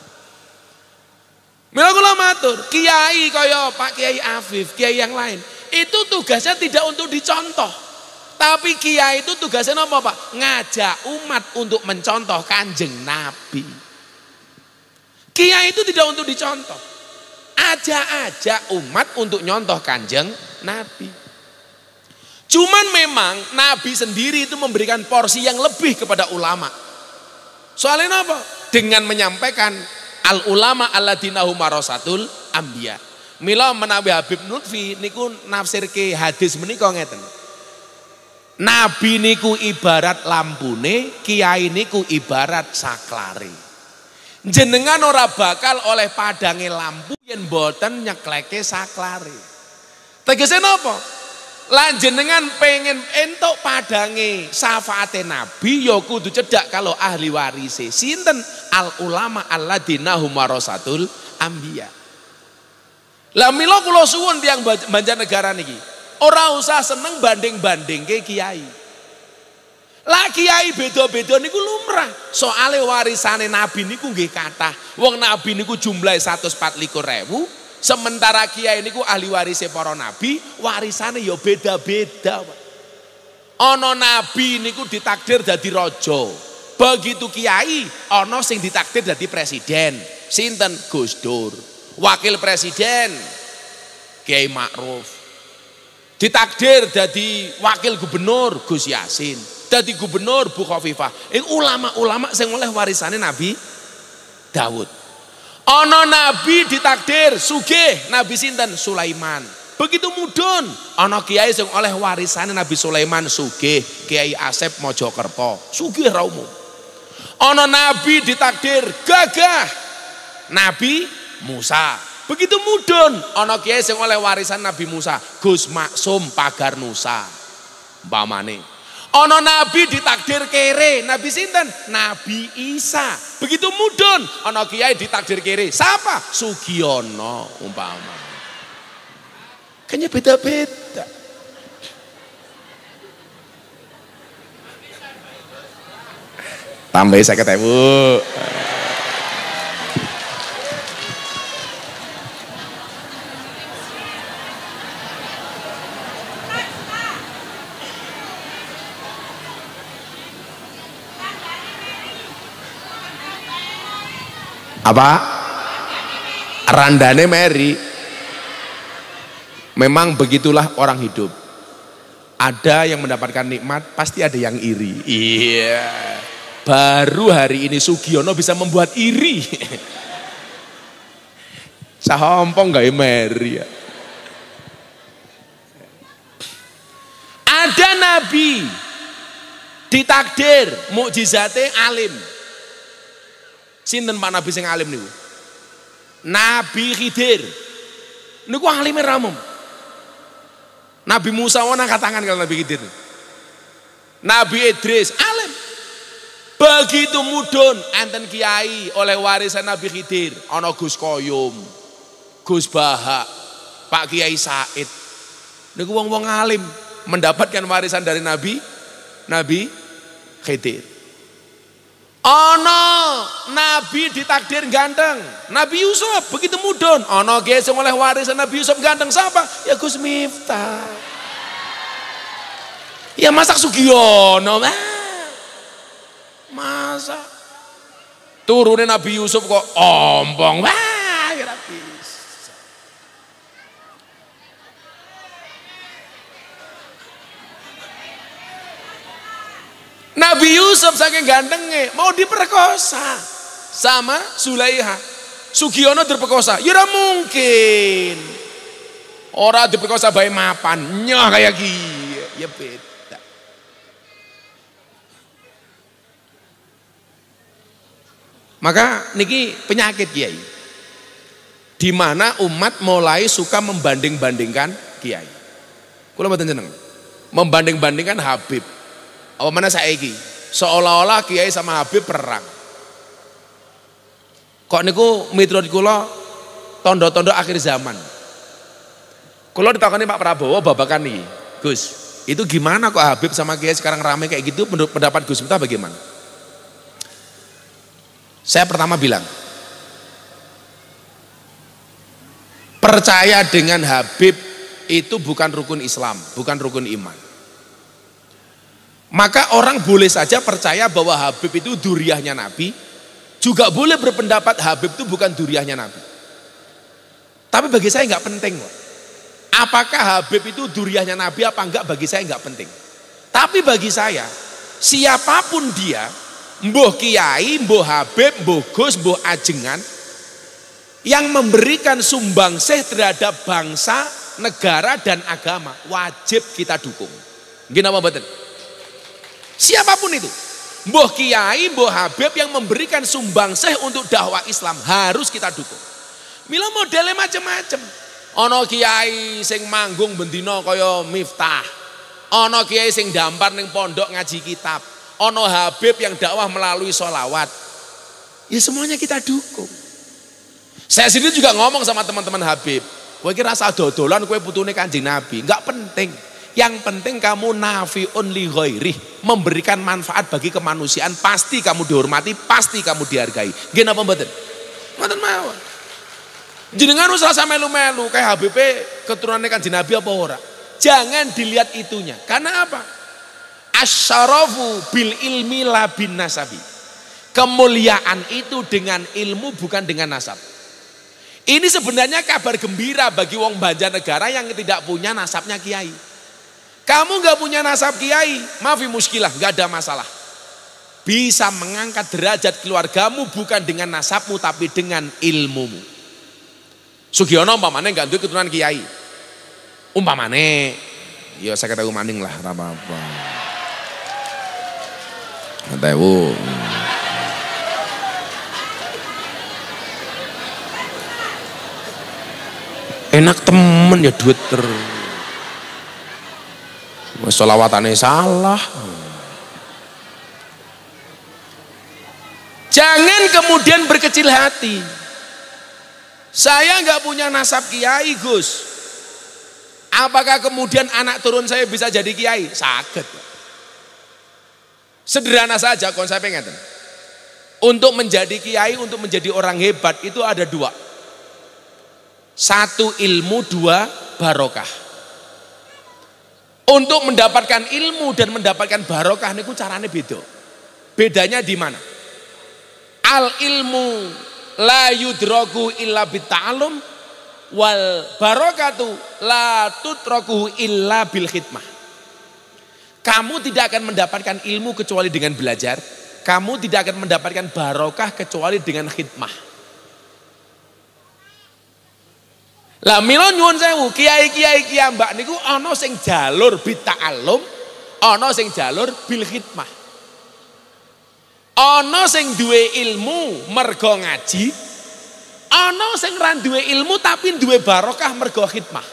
Mila kula matur, kiai kaya Pak Kiai Afif, kiai yang lain, itu tugasnya tidak untuk dicontoh. Tapi kiai itu tugasnya apa Pak? Ngajak umat untuk mencontoh Kanjeng Nabi. Kiai itu tidak untuk dicontoh. Ajak-ajak umat untuk nyontoh Kanjeng Nabi. Cuman memang Nabi sendiri itu memberikan porsi yang lebih kepada ulama. Soalnya apa? Dengan menyampaikan al ulama alladzina hum warasatul anbiya. Mila menawi Habib Lutfi niku nafsirke hadis menika ngeten. Nabi niku ibarat lampune, kiai niku ibarat saklare. Jenengan ora bakal oleh padange lampu yen mboten nyekleke saklare. Tegese napa? Lan jenengan pengen entuk padange syafaate Nabi ya kudu cedhak kalau ahli warise. Sinten? Al ulama alladzina hum warasatul anbiya. Lah mila kula suwun tiyang Banjarnegara niki. Ora usah seneng banding-banding ke kiai. Lah kiai beda-beda niku lumrah. Soale warisane Nabi niku nggih kathah. Wong Nabi niku jumlahe seratus empat puluh lima ribu, sementara kiai niku ahli warise para nabi, warisane ya beda-beda. Ana nabi niku ditakdir dadi raja. Begitu kiai ana sing ditakdir dadi presiden. Sinten? Gus Dur. Wakil presiden Kiai Ma'ruf. Ditakdir dadi wakil gubernur Gus Yasin. Dadi gubernur Bu Khofifah. Ini ulama-ulama sing oleh warisane Nabi Daud. Ana nabi ditakdir sugih, Nabi sinten? Sulaiman. Begitu mudhun ana kiai sing oleh warisane Nabi Sulaiman sugih, Kiai Asep Mojokerto. Sugih ra umum. Ana nabi ditakdir gagah, Nabi Musa. Begitu mudhun ana kiai sing oleh warisan Nabi Musa, Gus Maksum Pagar Nusa. Umpamane. Ana nabi ditakdir kere, Nabi sinten? Nabi Isa. Begitu mudhun ana kiai ditakdir kere. Siapa? Sugiono umpama. Kayaknya beda-beda. Tambahin saya kata Bu. Apa? Randane Mary. Memang begitulah orang hidup. Ada yang mendapatkan nikmat, pasti ada yang iri. Iya. Baru hari ini Sugiono bisa membuat iri. Sahompong gak Mary ya. Ada nabi ditakdir mukjizate alim. Sinten Pak Nabi sing alim niku? Nabi Khidir. Niku alime ramum. Nabi Musa wana angkat tangan kalau Nabi Khidir. Nabi Idris alim. Begitu mudhun enten kiai oleh warisan Nabi Khidir, ana Gus Koyum, Gus Bahak, Pak Kiai Said. Niku wong-wong alim mendapatkan warisan dari Nabi Nabi Khidir. Ana nabi ditakdir ganteng, Nabi Yusuf. Begitu mudhun ana kiai sing oleh warisan Nabi Yusuf ganteng, siapa? Ya Gus Miftah. Ya masak Sugiono. Ah, masa turunnya Nabi Yusuf kok ompong. Wah, kira bisa. Nabi Yusuf saking gantengnya mau diperkosa sama Zulaiha. Sugiono diperkosa, ya ora mungkin. Ora diperkosa bae mapan, nyah kayak gini. Ya beda. Maka niki penyakit kiai. Di mana umat mulai suka membanding-bandingkan kiai. Kula mboten jeneng. Membanding-bandingkan Habib. Apa mana saiki? Seolah-olah kiai sama Habib perang. Kok niku miturut kula tondo-tondo akhir zaman. Kula ditakoni Pak Prabowo babakan nih, Gus, itu gimana kok Habib sama kiai sekarang rame kayak gitu? Menurut pendapat Gus Miftah bagaimana? Saya pertama bilang, percaya dengan Habib itu bukan rukun Islam, bukan rukun iman. Maka orang boleh saja percaya bahwa Habib itu duriahnya Nabi, juga boleh berpendapat Habib itu bukan duriahnya Nabi. Tapi bagi saya nggak penting. Apakah Habib itu duriahnya Nabi apa enggak, bagi saya nggak penting. Tapi bagi saya, siapapun dia, mbuh kiai, mbuh Habib, mbuh Gus, mbuh ajengan, yang memberikan sumbangsih terhadap bangsa, negara dan agama, wajib kita dukung. Gini apa betul? Siapapun itu, mbuh kiai, mbuh Habib yang memberikan sumbangsih untuk dakwah Islam harus kita dukung. Mila modelnya macam-macam. Ono kiai sing manggung bendino kaya Miftah, ono kiai sing dampar ning pondok ngaji kitab, ono Habib yang dakwah melalui sholawat. Ya semuanya kita dukung. Saya sendiri juga ngomong sama teman-teman Habib, kowe iki rasa dodolan kowe putune Kanjeng Nabi, enggak penting. Yang penting kamu nafi'un li ghairih, memberikan manfaat bagi kemanusiaan, pasti kamu dihormati, pasti kamu dihargai. Nggih napa mboten? Mboten mawon. Jenengan usah sampe melu-melu kayak Habib keturunannya Kanjeng Nabi apa ora? Jangan dilihat itunya. Karena apa? Asyarafu bil ilmi la bin nasabi. Kemuliaan itu dengan ilmu bukan dengan nasab. Ini sebenarnya kabar gembira bagi wong Banjarnegara yang tidak punya nasabnya kiai. Kamu nggak punya nasab kiai, maafi muskilah, nggak ada masalah. Bisa mengangkat derajat keluargamu bukan dengan nasabmu tapi dengan ilmumu. Sugiono umpamane nggak duwe keturunan kiai. Umpamane, ya saya kata maning lah, apa-apa. Ngetewu. Enak temen ya duit ter. Sholawatane salah. Jangan kemudian berkecil hati. Saya nggak punya nasab kiai, Gus. Apakah kemudian anak turun saya bisa jadi kiai? Saged. Sederhana saja konsepnya ngeten. Untuk menjadi kiai, untuk menjadi orang hebat itu ada dua. Satu ilmu, dua barokah. Untuk mendapatkan ilmu dan mendapatkan barokah niku carane beda. Bedanya di mana? Al ilmu la yudraku illa bita'allum wal barokatu la tutraku illa bil khidmah. Kamu tidak akan mendapatkan ilmu kecuali dengan belajar. Kamu tidak akan mendapatkan barokah kecuali dengan khidmah. Lah mila nyuwun sewu, kiai-kiai kiambak niku ana sing jalur bita'allum, ana sing jalur bil khidmah. Ana sing duwe ilmu mergo ngaji, ana sing ra duwe ilmu tapi duwe barokah mergo khidmah.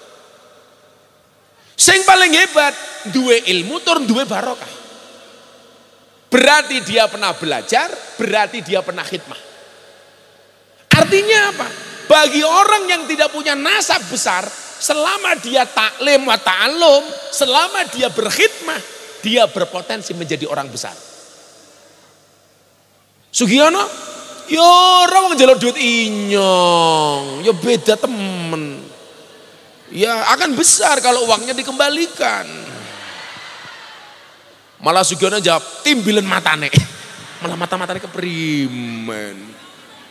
Sing paling hebat duwe ilmu tur duwe barokah. Berarti dia pernah belajar, berarti dia pernah khidmah. Artinya apa? Bagi orang yang tidak punya nasab besar, selama dia taklim wa ta'allum, selama dia berkhidmah, dia berpotensi menjadi orang besar. Sugiono, yo orang njaluk duit inyong, yo beda temen. Ya akan besar kalau uangnya dikembalikan. Malah Sugiono jawab, timbilen matane. Malah mata-matane keprimen.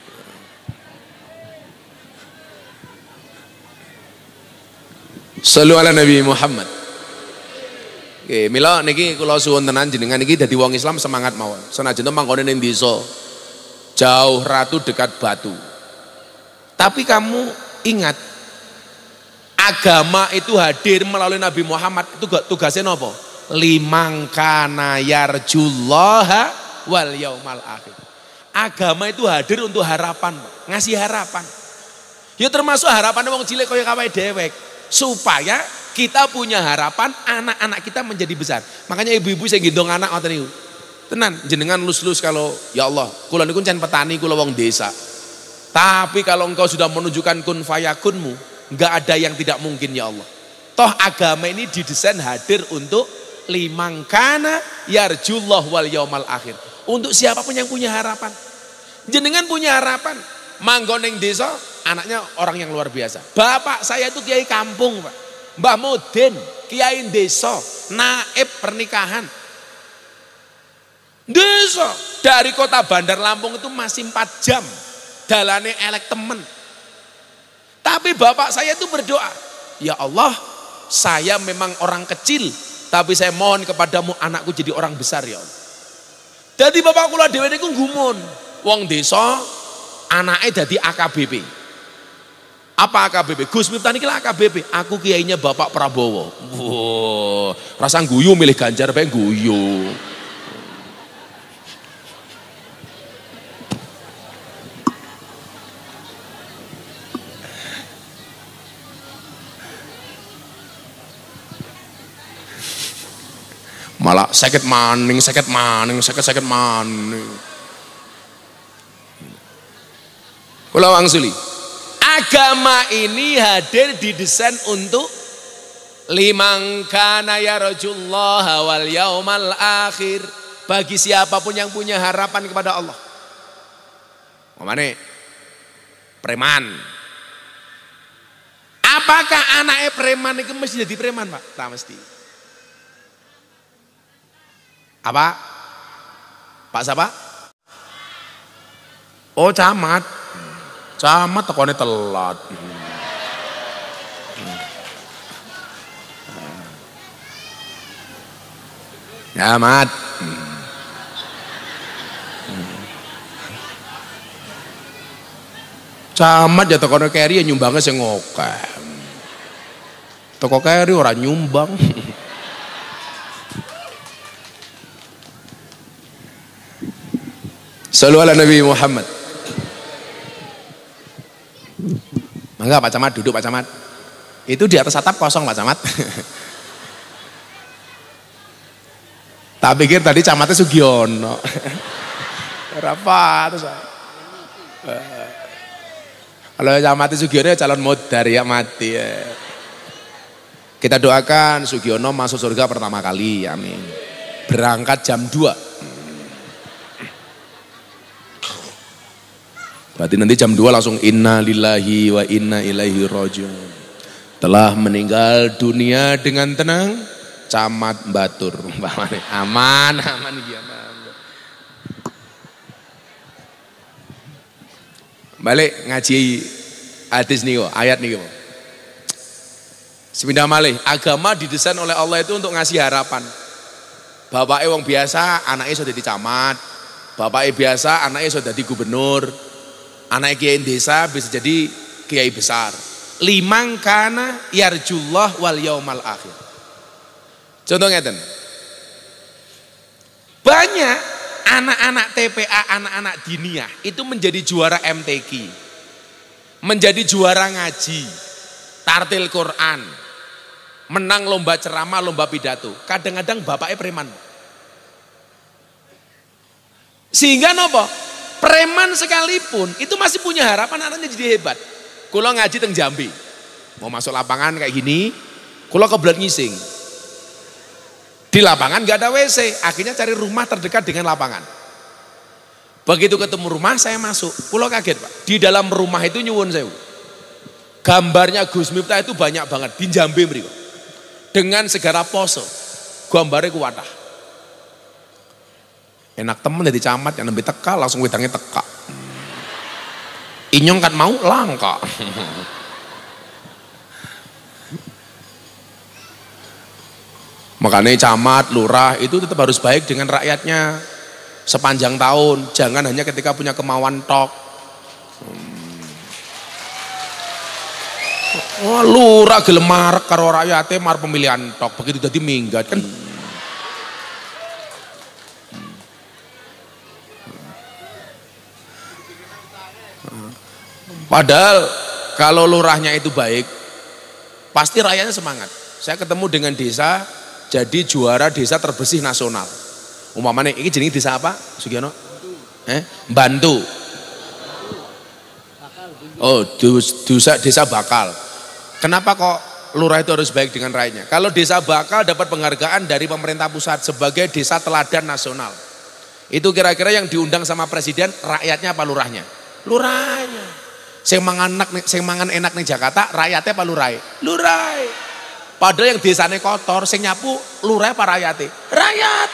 Sallu ala Nabi Muhammad. Oke, mila niki kula suwun tenan jenengan niki dadi wong Islam semangat mawon. Senajan mangkone ning desa jauh ratu dekat batu. Tapi kamu ingat agama itu hadir melalui Nabi Muhammad itu tugasnya napa? Limang kana yarjullaha wal yaumal akhir. Agama itu hadir untuk harapan, ngasih harapan. Ya termasuk harapan wong cilik kaya kawae dhewek. Supaya kita punya harapan anak-anak kita menjadi besar. Makanya ibu-ibu saya gendong anak ngoten niku. Tenan jenengan lus-lus kalau ya Allah, kula niku can petani, kula wong desa. Tapi kalau engkau sudah menunjukkan kun fayakunmu, enggak ada yang tidak mungkin ya Allah. Toh agama ini didesain hadir untuk limang kana yarjullah wal yaumal akhir. Untuk siapapun yang punya harapan. Jenengan punya harapan manggon ning desa, anaknya orang yang luar biasa. Bapak saya itu kiai kampung, Pak. Mbah Mudin, kiai desa, naib pernikahan. Desa dari kota Bandar Lampung itu masih empat jam. Dalane elek temen. Tapi bapak saya itu berdoa, ya Allah, saya memang orang kecil, tapi saya mohon kepadamu anakku jadi orang besar ya Allah. Jadi bapak kula dhewe niku gumun, wong desa anaknya jadi A K B P. Apa A K B P? Gus Miftah niki lah A K B P. Aku kiainya Bapak Prabowo. Wow, rasa guyu milih Ganjar bae guyu. Malah seket maning, seket maning, seket seket maning. Kula wangsuli. Agama ini hadir didesain untuk limang kana yarjullaha wal yaumal akhir, bagi siapapun yang punya harapan kepada Allah. Mamane preman. Apakah anaknya preman itu mesti jadi preman, Pak? Tak mesti. Apa? Pak siapa? Oh camat. Camat tekone telat. Camat. Camat ya tekone keri ya nyumbangnya sing ngokeh. Toko keri ora nyumbang. Sallu ala Nabi Muhammad. Mangga Pak Camat duduk Pak Camat. Itu di atas atap kosong Pak Camat. Tak pikir tadi camatnya Sugiono. Berapa terus saya. Kalau camatnya Sugiono ya calon modar ya mati ya. Kita doakan Sugiono masuk surga pertama kali, amin. Berangkat jam dua. Berarti nanti jam dua langsung inna lillahi wa inna ilaihi rajiun. Telah meninggal dunia dengan tenang Camat Batur. Aman, aman gimana. Balik ngaji hadis nih, ayat nih. Sepindah malih, agama didesain oleh Allah itu untuk ngasih harapan. Bapaknya wong biasa, anaknya sudah jadi camat. Bapaknya biasa, anaknya sudah jadi gubernur. Anak kiai desa bisa jadi kiai besar. Limang kana yarjullah wal yaumal akhir. Contoh ngeten. Banyak anak-anak T P A, anak-anak diniyah itu menjadi juara M T Q. Menjadi juara ngaji, tartil Quran, menang lomba ceramah, lomba pidato. Kadang-kadang bapaknya preman. Sehingga nopo? Preman sekalipun itu masih punya harapan anaknya jadi hebat. Kulo ngaji teng Jambi, mau masuk lapangan kayak gini, kulo kebelet ngising. Di lapangan gak ada W C, akhirnya cari rumah terdekat dengan lapangan. Begitu ketemu rumah saya masuk, kulo kaget Pak. Di dalam rumah itu nyuwun sewu. Gambarnya Gus Miftah itu banyak banget di Jambi mriko. Dengan segala pose, gambarnya kuwatah. Enak temen jadi camat yang lebih teka langsung wedangnya teka. Inyong kan mau langka. Makanya camat, lurah itu tetap harus baik dengan rakyatnya sepanjang tahun. Jangan hanya ketika punya kemauan tok. Oh, lurah gelem marek karo rakyate mar pemilihan tok. Begitu jadi minggat kan. Padahal kalau lurahnya itu baik, pasti rakyatnya semangat. Saya ketemu dengan desa, jadi juara desa terbersih nasional. Umpamanya ini jenis desa apa, Sugiono? Eh, Bantu. Oh, desa desa Bakal. Kenapa kok lurah itu harus baik dengan rakyatnya? Kalau desa Bakal dapat penghargaan dari pemerintah pusat sebagai desa teladan nasional. Itu kira-kira yang diundang sama presiden, rakyatnya apa lurahnya? Lurahnya. Sing mangan enak, sing mangan enak nih Jakarta, rakyatnya apa lurai? Lurai. Padahal yang desanya kotor, sing nyapu lurai apa rakyatnya? Rakyat.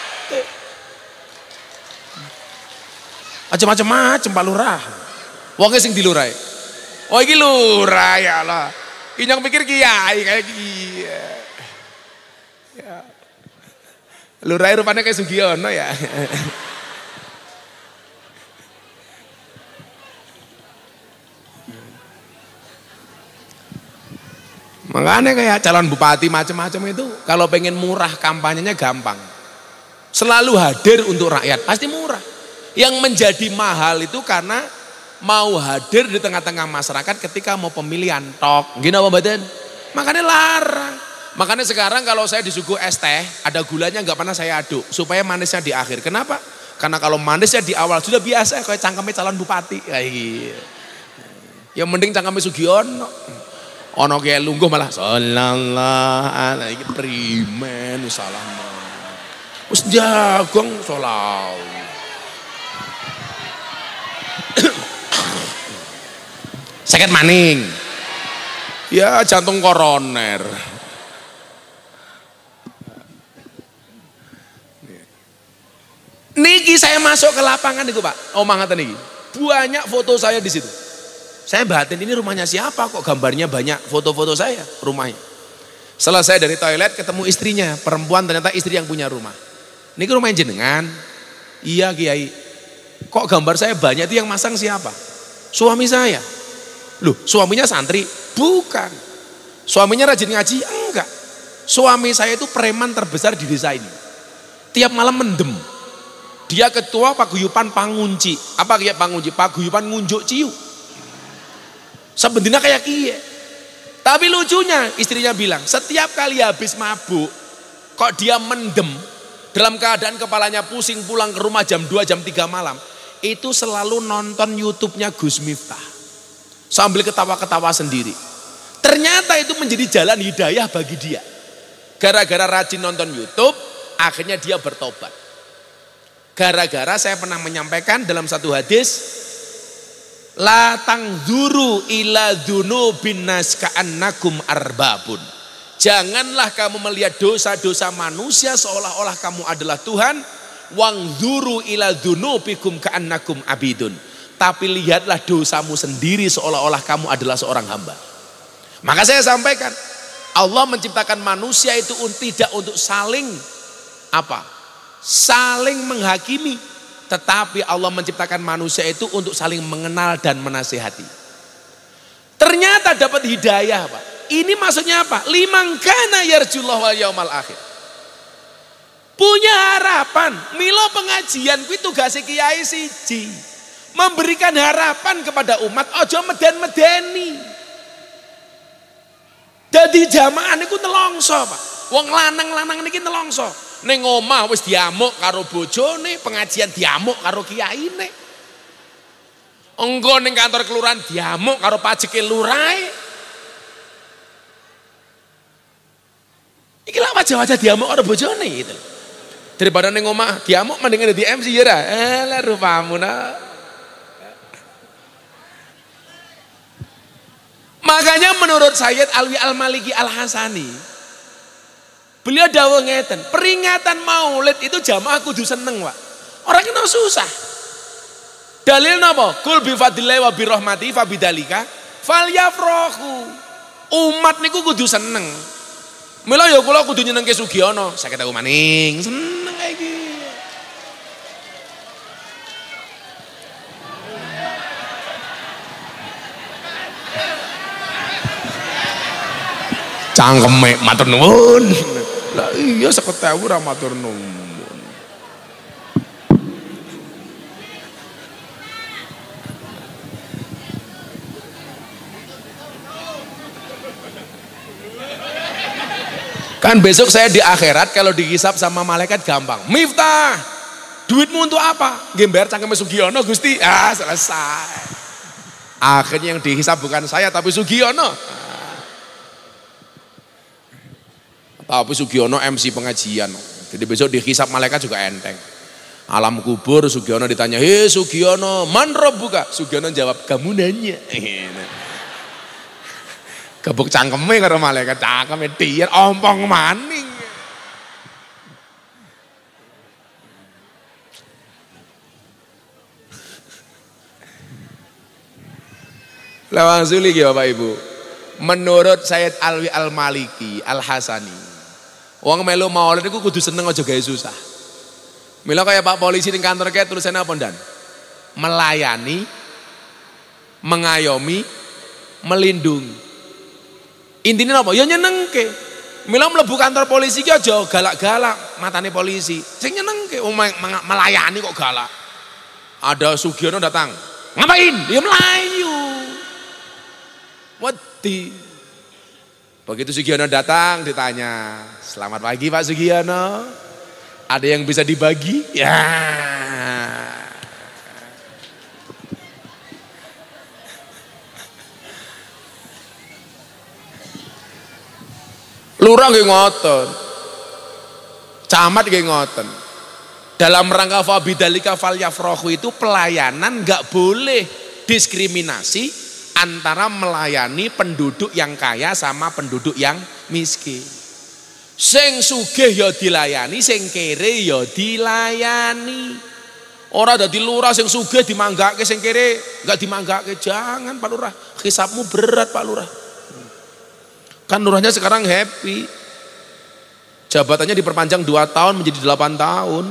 Macam-macam macam Pak Lurah. Wongnya sing dilurai. Oh iki lurah ya Allah. Inyong pikir kiai kayak gini. Ya. Lurai rupanya kayak Sugiono ya. Makanya kayak calon bupati macam-macam itu kalau pengen murah kampanyenya gampang. Selalu hadir untuk rakyat, pasti murah. Yang menjadi mahal itu karena mau hadir di tengah-tengah masyarakat ketika mau pemilihan tok. Gini apa badan? Makanya larang. Makanya sekarang kalau saya disuguh es teh, ada gulanya nggak pernah saya aduk supaya manisnya di akhir. Kenapa? Karena kalau manisnya di awal sudah biasa kayak cangkemnya calon bupati. Kayak gitu. Yang mending cangkemnya Sugiono. Ono kayak lungguh malah sallallahu alaihi primen salah. Wis jagung solaw. Sakit maning. Ya jantung koroner. masuk ke lapangan itu Pak, omah ngaten iki. Banyak foto saya di situ. Saya batin ini rumahnya siapa kok gambarnya banyak foto-foto saya rumahnya. Selesai dari toilet ketemu istrinya, perempuan ternyata istri yang punya rumah. Ini ke rumahnya jenengan. Iya Kiai. Kok gambar saya banyak itu yang masang siapa? Suami saya. Loh, suaminya santri? Bukan. Suaminya rajin ngaji? Enggak. Suami saya itu preman terbesar di desa ini. Tiap malam mendem. Dia ketua paguyupan pangunci. Apa kayak pangunci? Paguyupan ngunjuk ciu. Sebenarnya kayak kiye. Tapi lucunya istrinya bilang, setiap kali habis mabuk, kok dia mendem dalam keadaan kepalanya pusing pulang ke rumah jam dua, jam tiga malam, itu selalu nonton YouTube-nya Gus Miftah. Sambil ketawa-ketawa sendiri. Ternyata itu menjadi jalan hidayah bagi dia. Gara-gara rajin nonton YouTube, akhirnya dia bertobat. Gara-gara saya pernah menyampaikan dalam satu hadis, la tangzuru ila dzunubin nas ka'annakum arbabun. Janganlah kamu melihat dosa-dosa manusia seolah-olah kamu adalah Tuhan. Wangzuru ila dzunubikum ka'annakum abidun. Tapi lihatlah dosamu sendiri seolah-olah kamu adalah seorang hamba. Maka saya sampaikan, Allah menciptakan manusia itu tidak untuk saling apa? Saling menghakimi, tetapi Allah menciptakan manusia itu untuk saling mengenal dan menasihati. Ternyata dapat hidayah Pak. Ini maksudnya apa? Liman kana yarjullah wal yaumal akhir. Punya harapan. Milo pengajian kuwi tugase kiai siji. Memberikan harapan kepada umat, ojo meden-medeni. Dadi jamaah niku nelongso Pak. Wong lanang-lanang niki nelongso. Ning omah wis diamuk karo bojone, pengajian diamuk karo kiyaine. Engko ning kantor kelurahan diamuk karo pajeke lurahe. Iki lak wajah-wajah diamuk karo bojone gitu. Daripada ning omah diamuk mendingan di M C ya ra. Elah rupamu nah. Makanya menurut Sayyid Alwi Al-Maliki Al-Hasani, beliau dawuh ngeten, peringatan Maulid itu jamaah kudu seneng, Pak. Orang kena susah. Dalil napa? Kul bi fadlillahi wa bi rahmati fa bidzalika falyafrahu. Umat niku kudu seneng. Mila ya kula kudu nyenengke Sugiono, saged aku maning, seneng kae iki. Cangkeme matur nuwun. Lah iya seket ewu ra matur nuwun. Kan besok saya di akhirat kalau dihisap sama malaikat gampang. Miftah, duitmu untuk apa? Nggih bayar cangkeme Sugiono Gusti. Ah, selesai. Akhirnya yang dihisap bukan saya tapi Sugiono. Tapi Sugiono M C pengajian. Jadi besok dihisap malaikat juga enteng. Alam kubur Sugiono ditanya, "Hei Sugiono, man rabbuka?" Sugiono jawab, "Kamu nanya." Gebuk cangkeme karo malaikat, cangkeme dian ompong maning. Lawang suli Bapak Ibu. Menurut Sayyid Alwi Al-Maliki Al-Hasani, wong melu maulid iku kudu seneng aja gawe susah. Mila kaya Pak polisi ning kantor kae tulisannya apa ndan? Melayani, mengayomi, melindungi. Intinya apa? Ya nyenengke. Mila mlebu kantor polisi ki aja galak-galak matane polisi. Sing nyenengke, melayani kok galak. Ada Sugiono datang. Ngapain? Dia melayu. Wedi. Begitu Sugiono datang ditanya, "Selamat pagi Pak Sugiono. Ada yang bisa dibagi?" Ya. Lurah nggih ngoten. Camat nggih ngoten. Dalam rangka fabidzalika falyafrahu itu pelayanan nggak boleh diskriminasi antara melayani penduduk yang kaya sama penduduk yang miskin. Sing sugih ya dilayani, sing kere ya dilayani. Ora dadi lurah sing sugih dimanggake sing kere enggak dimanggake. Jangan Pak Lurah, hisabmu berat Pak Lurah. Kan lurahnya sekarang happy. Jabatannya diperpanjang dua tahun menjadi delapan tahun.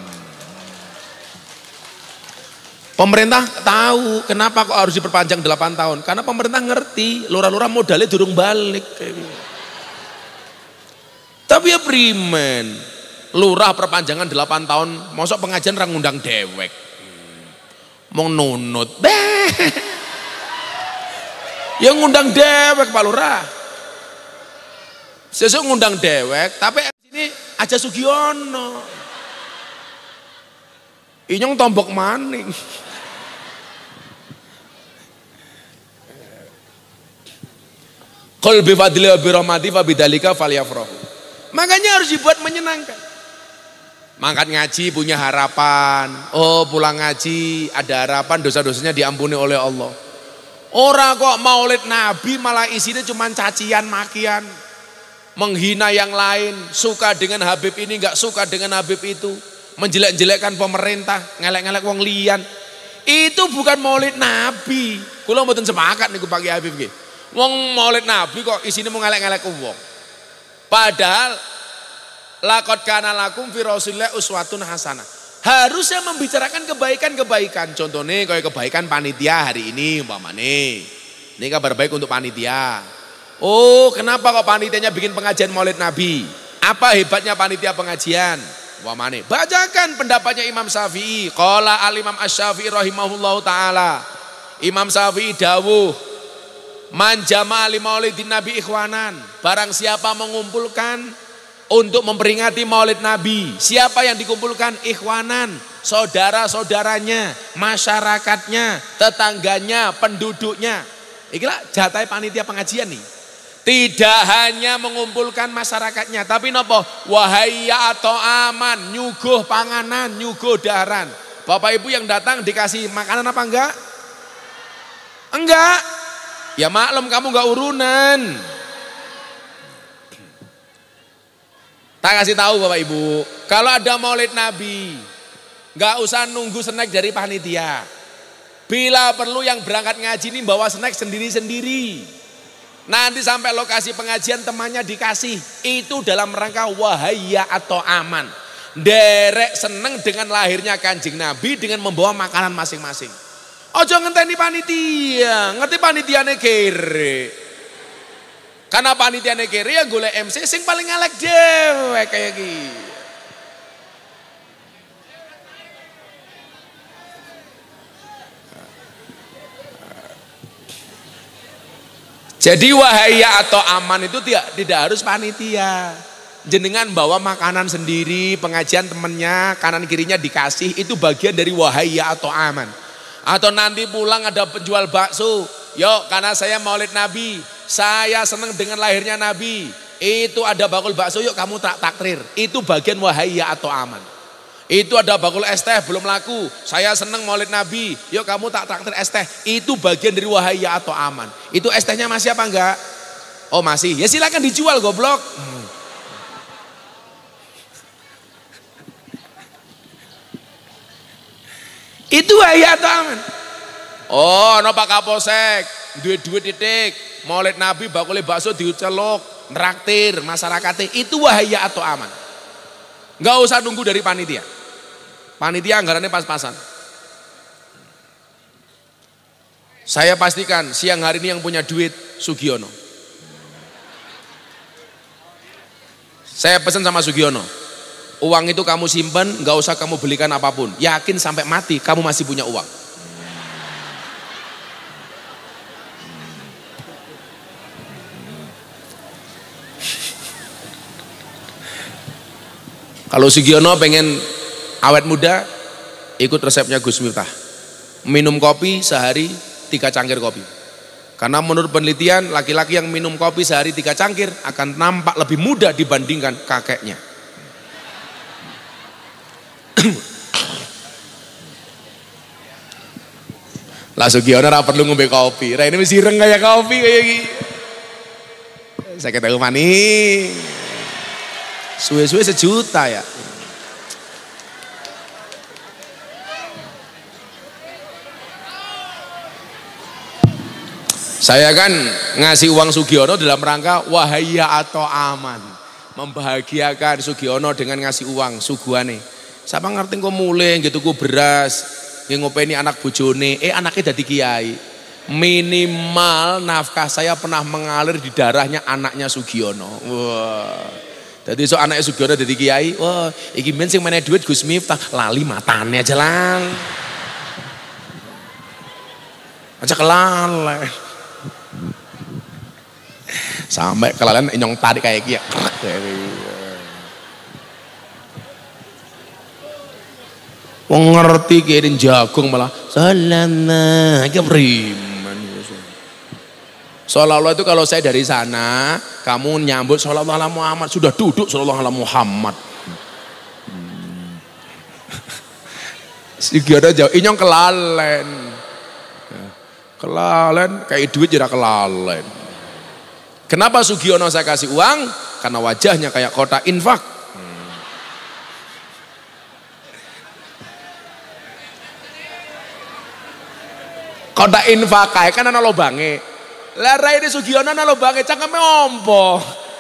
Pemerintah tahu kenapa kok harus diperpanjang delapan tahun. Karena pemerintah ngerti lurah-lurah modalnya durung balik. Tapi ya primen, lurah perpanjangan delapan tahun, mosok pengajian orang ngundang dewek. Mau nunut. Yang ngundang dewek Pak Lurah. Sesuk ngundang dewek, tapi ini aja Sugiono. Inyong tombok maning. Qul bi fadli wa bi rahmati fa bidzalika falyafrahu. Makanya harus dibuat menyenangkan. Mangkat ngaji punya harapan. Oh, pulang ngaji ada harapan dosa-dosanya diampuni oleh Allah. Ora kok maulid Nabi malah isinya cuma cacian makian. Menghina yang lain, suka dengan Habib ini, enggak suka dengan Habib itu, menjelek-jelekkan pemerintah, ngelek-ngelek wong liyan. Itu bukan maulid Nabi. Kula mboten sepakat niku Pak Habib nggih. Wong maulid Nabi kok isine mau ngelek-ngelek wong. Padahal laqad kana lakum fi Rasulillah uswatun hasanah. Harusnya membicarakan kebaikan-kebaikan. Contohnya kayak kebaikan panitia hari ini umpamane. Ini kabar baik untuk panitia. Oh, kenapa kok panitianya bikin pengajian Maulid Nabi? Apa hebatnya panitia pengajian? Wah mana? Bacakan pendapatnya Imam Syafi'i. Qala al-Imam Asy-Syafi'i rahimahullahu taala. Imam Syafi'i dawuh, "Man jama'a li Maulidin Nabi ikhwanan." Barang siapa mengumpulkan untuk memperingati Maulid Nabi, siapa yang dikumpulkan? Ikhwanan, saudara-saudaranya, masyarakatnya, tetangganya, penduduknya. Ikilah jatah panitia pengajian nih. Tidak hanya mengumpulkan masyarakatnya, tapi nopo wahaya atau aman, nyuguh panganan, nyuguh daharan. Bapak Ibu yang datang dikasih makanan apa enggak? Enggak. Ya maklum kamu enggak urunan. Tak kasih tahu Bapak Ibu, kalau ada Maulid Nabi, enggak usah nunggu snack dari panitia. Bila perlu yang berangkat ngaji ini bawa snack sendiri-sendiri. Nanti sampai lokasi pengajian temannya dikasih. Itu dalam rangka wahaya atau aman. Derek seneng dengan lahirnya Kanjeng Nabi dengan membawa makanan masing-masing. Ojo ngenteni panitia, ngerti panitiane kere. Karena panitiane kere ya golek M C sing paling ngelek dhewe kayak gitu. Jadi wahaya atau aman itu tidak, tidak harus panitia. Jenengan bawa makanan sendiri, pengajian temennya, kanan kirinya dikasih, itu bagian dari wahaya atau aman. Atau nanti pulang ada penjual bakso, yuk karena saya Maulid Nabi, saya senang dengan lahirnya Nabi, itu ada bakul bakso, yuk kamu tak takdir. Itu bagian wahaya atau aman. Itu ada bakul es teh belum laku, saya seneng Maulid Nabi, yuk kamu tak traktir es teh. Itu bagian dari wahaya atau aman. Itu es tehnya masih apa enggak? Oh masih, ya silakan dijual goblok. hmm. Itu wahaya atau aman. Oh no Pak Kapolsek duit-duit titik Maulid Nabi bakule bakso diucelok nraktir masyarakatnya. Itu wahaya atau aman. Enggak usah nunggu dari panitia. Panitia anggarannya pas-pasan. Saya pastikan siang hari ini yang punya duit Sugiono. Saya pesan sama Sugiono, uang itu kamu simpen, nggak usah kamu belikan apapun. Yakin sampai mati kamu masih punya uang. Kalau Sugiono pengen awet muda, ikut resepnya Gus Miftah. Minum kopi sehari tiga cangkir kopi. Karena menurut penelitian laki-laki yang minum kopi sehari tiga cangkir akan nampak lebih muda dibandingkan kakeknya. Lah Sugiono ora perlu ngombe kopi. Ra ini mesti ireng kayak kopi kayak gini. Saya ketemu maning. Suwe-suwe sejuta ya. Saya kan ngasih uang Sugiono dalam rangka wahaya atau aman, membahagiakan Sugiono dengan ngasih uang suguhane. Siapa ngerti kok mulai gitu ku beras, ngopeni anak bojone, eh anaknya dadi kiai. Minimal nafkah saya pernah mengalir di darahnya anaknya Sugiono. Wah. Jadi so anaknya Sugiono dadi kiai, wah, iki men sing meneh duit Gus Miftah, lali matane aja lang. Aja kelalen. Sampai kelalen nyong tarik kayak gitu. Wong ngerti kirim jagung malah salama iki priman. Seolah-olah itu kalau saya dari sana, kamu nyambut sallallahu alaihi Muhammad, sudah duduk sallallahu alaihi Muhammad. Si kira jauh, inyong kelalen. Kelalen kayak duit jadi kelalen. Kenapa Sugiono saya kasih uang? Karena wajahnya kayak kota infak. Kota infak kayak kan ana lobange. Lah raine Sugiono ana lobange cangkeme ompo.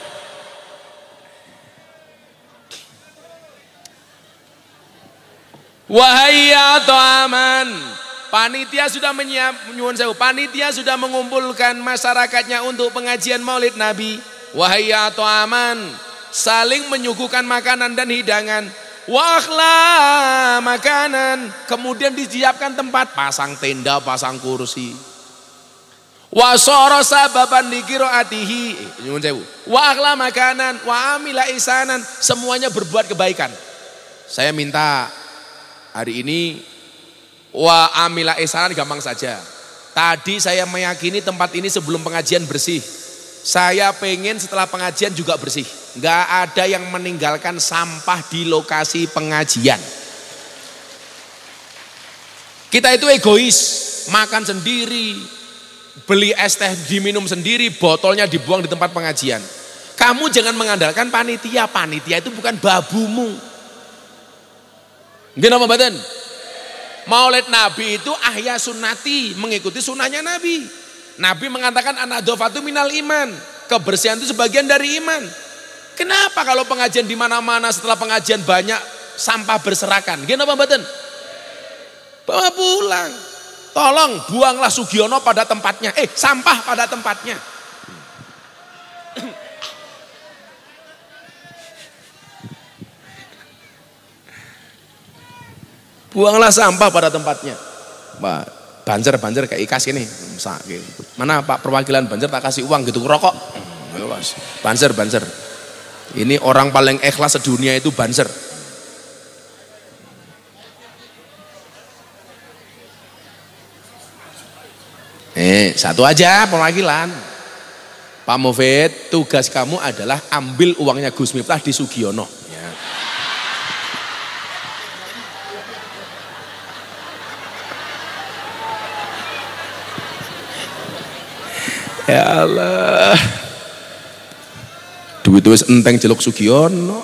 Wahai atau aman, panitia sudah menyiap, nyuwun sewu, panitia sudah mengumpulkan masyarakatnya untuk pengajian Maulid Nabi. Wahai atau aman, saling menyuguhkan makanan dan hidangan. Wa akhla makanan, kemudian disiapkan tempat, pasang tenda, pasang kursi. Wa sara sababan liqiraatihi, nyuwun sewu. Wa akhla makanan, wa amila ihsanan, semuanya berbuat kebaikan. Saya minta hari ini wa amila ihsanan gampang saja. Tadi saya meyakini tempat ini sebelum pengajian bersih. Saya pengen setelah pengajian juga bersih. Nggak ada yang meninggalkan sampah di lokasi pengajian. Kita itu egois, makan sendiri, beli es teh diminum sendiri, botolnya dibuang di tempat pengajian. Kamu jangan mengandalkan panitia, panitia itu bukan babumu. Gimana badan? Maulid Nabi itu ahya sunnati, mengikuti sunnahnya Nabi. Nabi mengatakan an-nadhafatu minal iman, kebersihan itu sebagian dari iman. Kenapa kalau pengajian di mana-mana setelah pengajian banyak sampah berserakan? Gimana badan? Bawa pulang. Tolong buanglah Sugiono pada tempatnya. Eh, sampah pada tempatnya. Buanglah sampah pada tempatnya. Pak, Banjar-Banjar kayak ikas ini. Mana Pak perwakilan Banjar tak kasih uang gitu rokok. Banjar-Banjar. Ini orang paling ikhlas sedunia itu Banjar. Eh, satu aja perwakilan. Pak Mufid, tugas kamu adalah ambil uangnya Gus Miftah di Sugiono. Ya. Ya Allah, duit wis enteng jeluk Sugiono.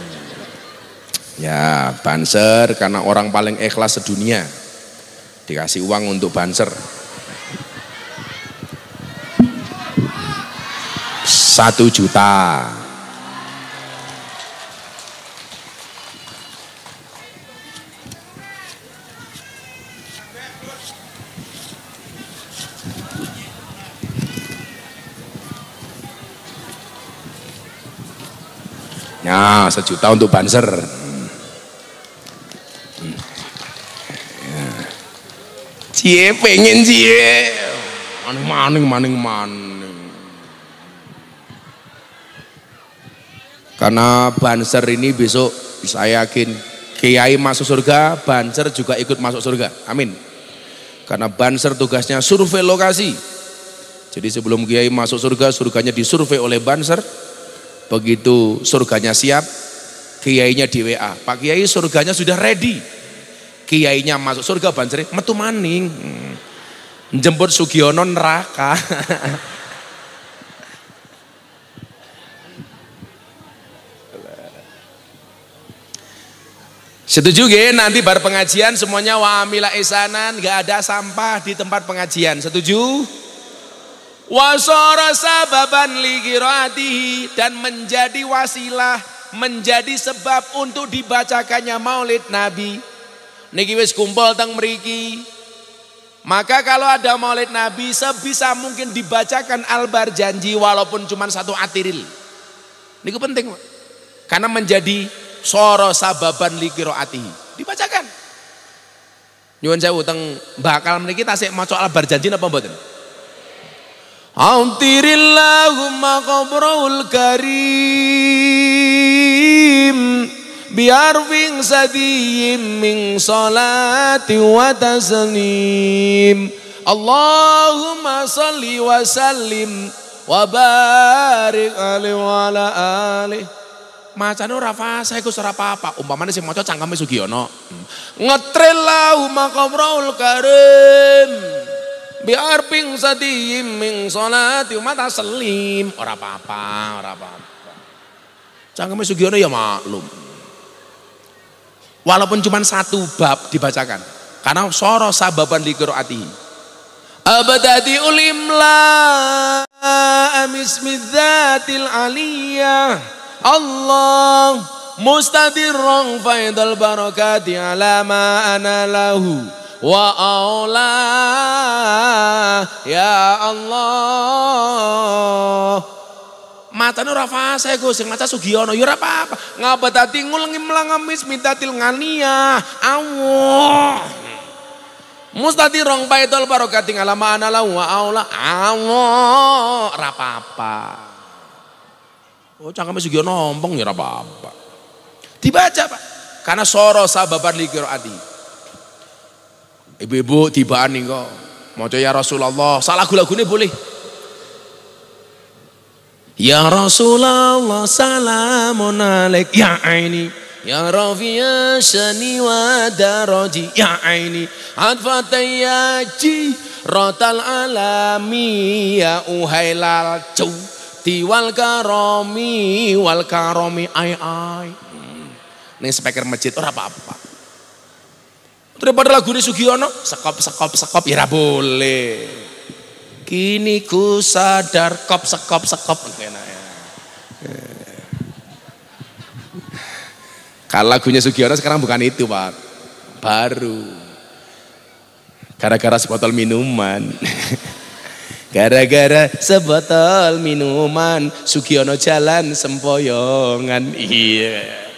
Ya, Banser karena orang paling ikhlas sedunia dikasih uang untuk Banser satu juta. Ya, sejuta untuk Banser. Cie pengen cie, maning maning maning maning. Karena Banser ini besok saya yakin Kiai masuk surga, Banser juga ikut masuk surga. Amin. Karena Banser tugasnya survei lokasi. Jadi sebelum Kiai masuk surga, surganya disurvei oleh Banser. Begitu surganya siap, kiainya di W A, Pak Kiai surganya sudah ready. Kiainya masuk surga, Banser metu maning, jemput Sugiono neraka. Setuju gak? Nanti bar pengajian semuanya wa amila ihsanan, gak ada sampah di tempat pengajian. Setuju? Wasara sababan li qiraatihi, dan menjadi wasilah, menjadi sebab untuk dibacakannya maulid Nabi. Niki wis kumpul teng mriki. Maka kalau ada maulid Nabi sebisa mungkin dibacakan Al-Barjanji walaupun cuma satu atiril. Niku penting, Pak. Karena menjadi soro sababan li qiraatihi. Dibacakan. Nyuwun sewu teng bakal mriki tasik maca Al-Barjanji napa mboten? Autirillahumma qabrul karim biarfing sadiyim min salati wa taslim. Allahumma salli wa sallim wa barik alaihi wa ala alihi. Macane ora fase iku ora apa-apa. Umpamane sing maca cangkeme Sugiono. Ngetrillahumma qabrul karim biar ping sadiyim min sholati wa taslim. Ora apa-apa, ora apa-apa. Cangkeme Sugiono ya maklum. Walaupun cuma satu bab dibacakan. Karena soro sababan li qiraatihi. Abadati ulimla amismidzatil aliyah. Allah mustadirrong faidal barakati ala ma ana lahu wa aula ya Allah. Matane ora fase Gus, sing maca Sugiono ya ora apa-apa. Ngabadati ngulengi melangamis mintatil ngania. Allah. Mustadirrong faidal barakati ala ma ana lahu wa aula. Allah, ora apa-apa. Oh, cangkeme Sugiono ompong ya ora apa-apa. Dibaca, Pak. Karena soro sababan li qiraati. Ibu-ibu tibaan nih kok. Maca ya Rasulullah, salah lagu-lagune boleh. Ya Rasulullah salamun alaik ya aini. Ya Rafiya shani wa daraji ya aini. Adfatayaji rotal alami ya uhailal cu. Tiwal karomi wal karomi ai ai. Ning speaker masjid ora apa-apa. Daripada lagu ini Sugiono sekop sekop sekop ya boleh. Kini ku sadar kop sekop sekop enak ya. Kalau lagunya Sugiono sekarang bukan itu, Pak. Baru. Gara-gara sebotol minuman. Gara-gara sebotol minuman Sugiono jalan sempoyongan. Iya.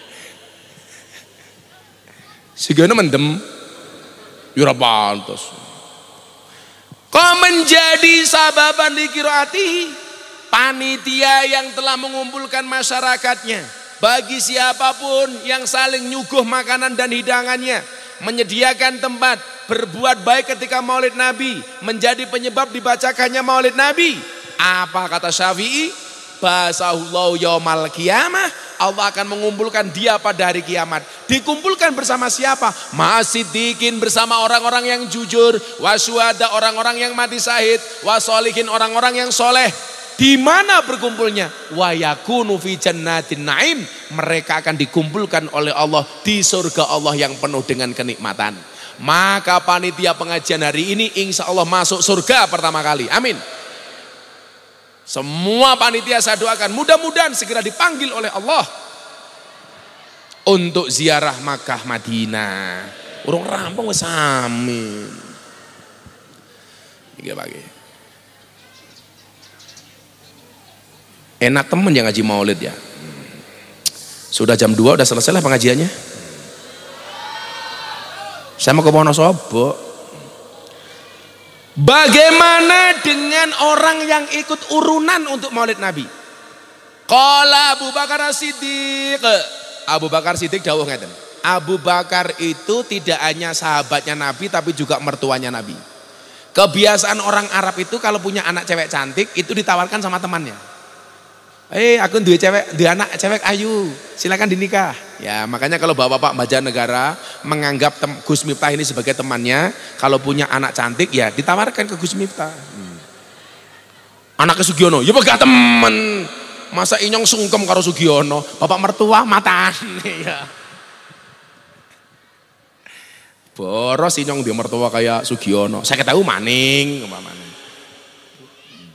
Sugiono mendem yura pantas. Kau menjadi sababan li qiraatihi, panitia yang telah mengumpulkan masyarakatnya, bagi siapapun yang saling nyuguh makanan dan hidangannya, menyediakan tempat, berbuat baik ketika maulid Nabi, menjadi penyebab dibacakannya maulid Nabi. Apa kata Syafi'i? Basahullahu yaumal qiyamah, Allah akan mengumpulkan dia pada hari kiamat. Dikumpulkan bersama siapa? Ma'as-siddiqin, bersama orang-orang yang jujur, wasyuhada, orang-orang yang mati syahid, wasolihin, orang-orang yang soleh. Di mana berkumpulnya? Wa yakunu fi jannatin naim, mereka akan dikumpulkan oleh Allah di surga Allah yang penuh dengan kenikmatan. Maka panitia pengajian hari ini insya Allah masuk surga pertama kali. Amin. Semua panitia saya doakan mudah-mudahan segera dipanggil oleh Allah untuk ziarah Makkah Madinah. Urung rampung wis amin. Iki pagi. Enak temen yang ngaji maulid ya. Sudah jam dua udah selesai lah pengajiannya. Saya mau ke Wonosobo. Bagaimana dengan orang yang ikut urunan untuk maulid Nabi? Qala Abu Bakar Siddiq. Abu Bakar Siddiq dawuh ngeten. Abu Bakar itu tidak hanya sahabatnya Nabi tapi juga mertuanya Nabi. Kebiasaan orang Arab itu kalau punya anak cewek cantik itu ditawarkan sama temannya. Eh aku dua cewek, dua anak cewek ayu, silakan dinikah. Ya makanya kalau bapak-bapak Banjarnegara menganggap tem, Gus Miftah ini sebagai temannya, kalau punya anak cantik ya ditawarkan ke Gus Miftah. Hmm. Anaknya Sugiono, ya pegah temen. Masa inyong sungkem karo Sugiono, bapak mertua matan. Ya. Boros inyong dia mertua kayak Sugiono. Saya ketahui maning, maning.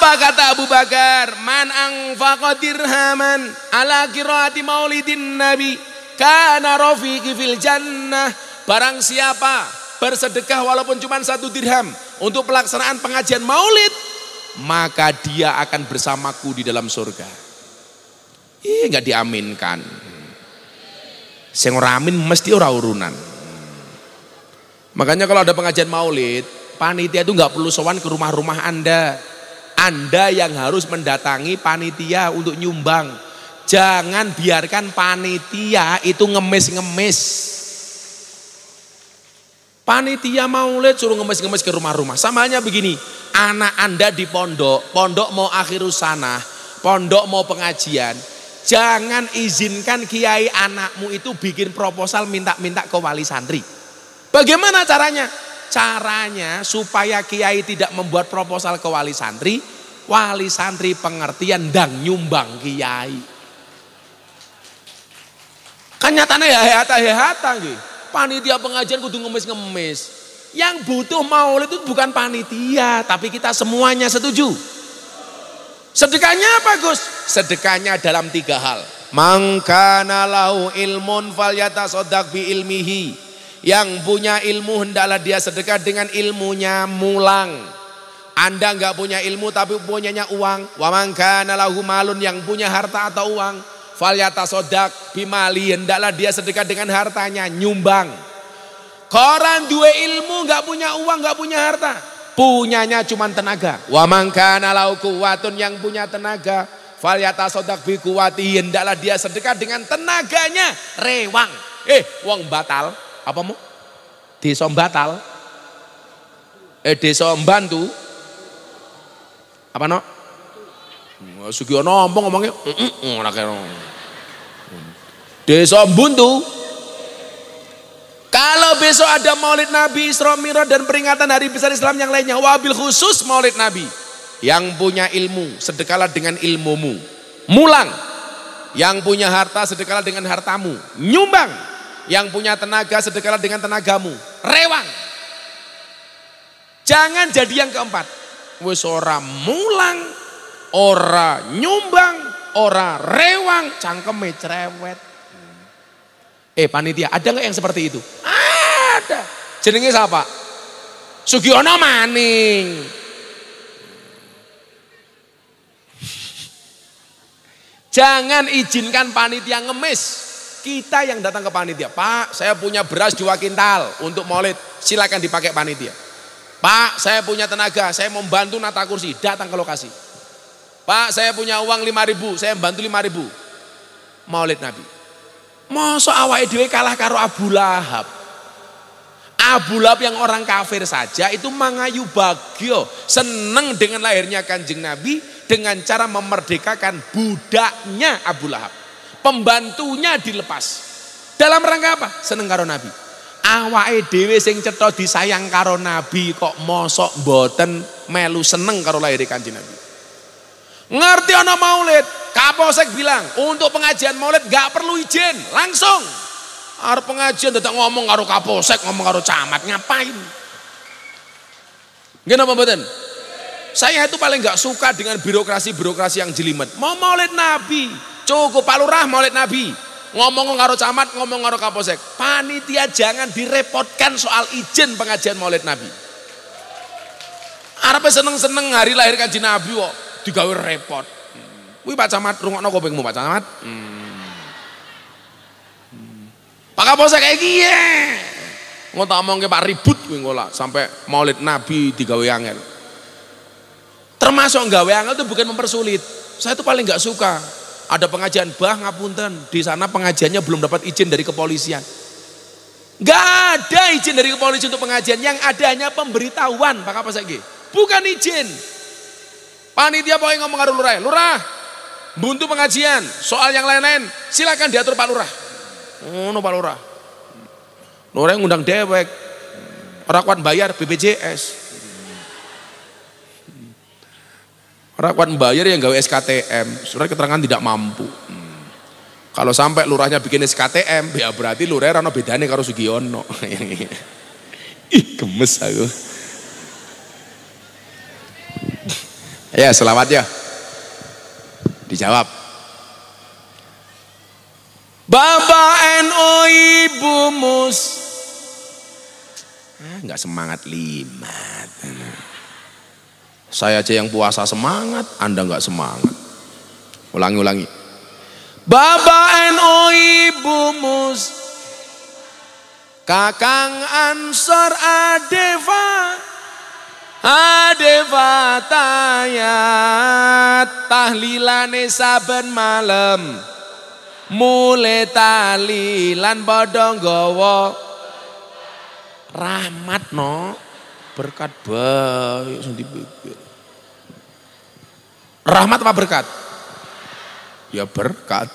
Apa kata Abu Bakar? Man anfaqa dirhaman ala qiraati maulidin nabi kana rafiqi fil jannah. Barang siapa bersedekah walaupun cuma satu dirham untuk pelaksanaan pengajian maulid, maka dia akan bersamaku di dalam surga. Ih, nggak diaminkan. Sing ora amin mesti ora urunan. Makanya kalau ada pengajian maulid, panitia itu nggak perlu sowan ke rumah-rumah Anda. Anda yang harus mendatangi panitia untuk nyumbang. Jangan biarkan panitia itu ngemis-ngemis. Panitia maulid suruh ngemis-ngemis ke rumah-rumah. Sama halnya begini, anak Anda di pondok, pondok mau akhirus sanah, pondok mau pengajian. Jangan izinkan kiai anakmu itu bikin proposal minta-minta ke wali santri. Bagaimana caranya? Caranya supaya kiai tidak membuat proposal ke wali santri, wali santri pengertian dan nyumbang kiai. Kan nyatanya ya hehata-hehata gitu. Panitia pengajian kudu ngemis-ngemis. Yang butuh maulid itu bukan panitia, tapi kita semuanya setuju. Sedekahnya apa Gus? Sedekahnya dalam tiga hal. Mangkana lahu ilmun falyatasaddaq bi ilmihi. Yang punya ilmu hendaklah dia sedekah dengan ilmunya, mulang. Anda enggak punya ilmu tapi punyanya uang. Wa man kana lahu malun, yang punya harta atau uang, falyatasaddaq bimali, hendaklah dia sedekah dengan hartanya, nyumbang. Koran dua ilmu enggak punya uang, enggak punya harta, punyanya cuma tenaga. Wa man kana lahu quwwatun, yang punya tenaga, falyatasaddaq bi quwwatihi, hendaklah dia sedekah dengan tenaganya, rewang. Eh, wong batal apa mau? Desa batal. Eh desa mbantu. Apa no? Sugiono ngomong ngomongnya ora kira. Desa buntu. Kalau besok ada Maulid Nabi, Isra Mi'raj dan peringatan hari besar Islam yang lainnya, wabil khusus Maulid Nabi, yang punya ilmu sedekahlah dengan ilmumu, mulang. Yang punya harta sedekahlah dengan hartamu, nyumbang. Yang punya tenaga sedekahlah dengan tenagamu, rewang. Jangan jadi yang keempat. Wis ora mulang, ora nyumbang, ora rewang, cangkeme cerewet. Eh panitia, ada nggak yang seperti itu? Ada. Jenenge siapa? Sugiono Maning. Jangan izinkan panitia ngemis. Kita yang datang ke panitia, Pak, saya punya beras dua kintal untuk maulid, silakan dipakai panitia. Pak, saya punya tenaga, saya mau membantu nata kursi, datang ke lokasi. Pak, saya punya uang lima ribu, saya bantu lima ribu. Maulid Nabi. Masa awake dhewe kalah karo Abu Lahab. Abu Lahab yang orang kafir saja itu mangayu bagyo, seneng dengan lahirnya Kanjeng Nabi dengan cara memerdekakan budaknya Abu Lahab. Pembantunya dilepas. Dalam rangka apa? Seneng karo Nabi. Awake dhewe sing cetha disayang karo Nabi kok mosok mboten melu seneng karo lahir Kanjeng Nabi. Ngerti ana maulid, Kapolsek bilang, untuk pengajian maulid gak perlu izin, langsung. Arep pengajian dadak ngomong karo Kapolsek, ngomong karo camat, ngapain? Nggih napa mboten? Saya itu paling gak suka dengan birokrasi-birokrasi yang jelimet. Mau maulid Nabi, cukup Pak Lurah maulid Nabi. Ngomong karo camat, ngomong karo Kapolsek. Panitia jangan direpotkan soal izin pengajian maulid Nabi. Arepe seneng-seneng hari lahir Kanjeng Nabi kok digawe repot. Kuwi Pak Camat rungokno kupingmu Pak Camat. Hmm. Pak Kapolsek kayak kiye. Ngono tak omongke Pak ribut kuwi ngolah sampai maulid Nabi digawe angel. Termasuk gawe angel itu bukan mempersulit. Saya itu paling nggak suka. Ada pengajian, bah ngapunten, di sana pengajiannya belum dapat izin dari kepolisian. Nggak ada izin dari kepolisian untuk pengajian, yang ada hanya pemberitahuan Pak Kapolsek iki. Bukan izin. Panitia pokoknya ngomong karo lurah, lurah, buntu pengajian, soal yang lain-lain, silakan diatur Pak Lurah. Oh, no Pak Lurah. Lurah yang ngundang dewek, orang kuat bayar B P J S. Orang kuat bayar yang gawe S K T M, surat keterangan tidak mampu. Hmm. Kalau sampai lurahnya bikin S K T M, ya berarti lurah rano bedane karo Sugiono. Ih, gemes aku. Ya, selawat ya. Dijawab. Bapak N U Ibu Mus. Ah, enggak semangat limat. Saya aja yang puasa semangat, Anda enggak semangat. Ulangi-ulangi. Bapak N U Ibu Mus. Kakang Ansor Adeva. Adeva tayat tahlilane saben malam. Mulai tahlilan padha nggawa rahmat no berkat baik sing dipikir. Rahmat apa berkat? Ya berkat.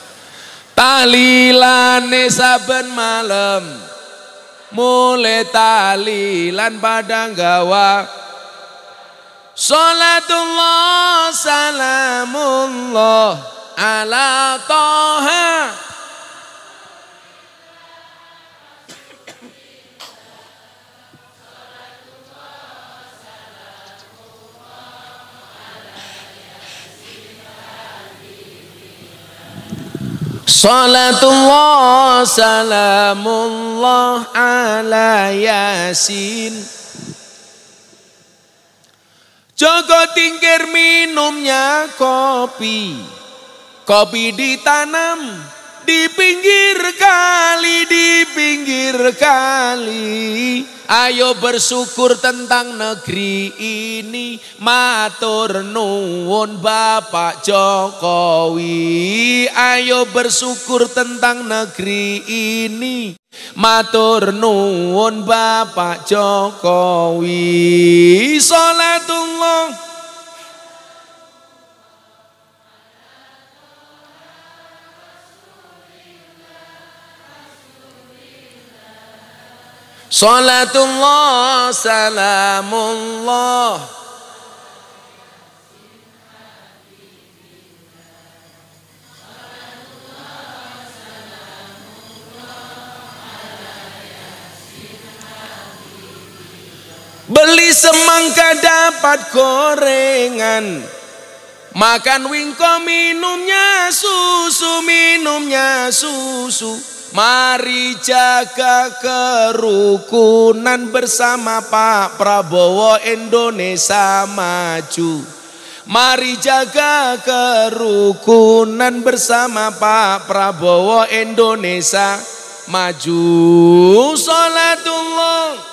Tahlilane saben malam. Mulai tahlilan pada nggawa salatullah salamullah ala toha. Salatullah salamullah ala Yasin. Joko tingkir minumnya kopi. Kopi ditanam di pinggir kali, di pinggir kali. Ayo bersyukur tentang negeri ini. Matur nuwun Bapak Jokowi. Ayo bersyukur tentang negeri ini. Matur nuwun Bapak Jokowi. Salatullah Salatullah salamullah beli semangka dapat gorengan, makan wingko minumnya susu, minumnya susu. Mari jaga kerukunan bersama Pak Prabowo, Indonesia maju. Mari jaga kerukunan bersama Pak Prabowo, Indonesia maju. Salatullah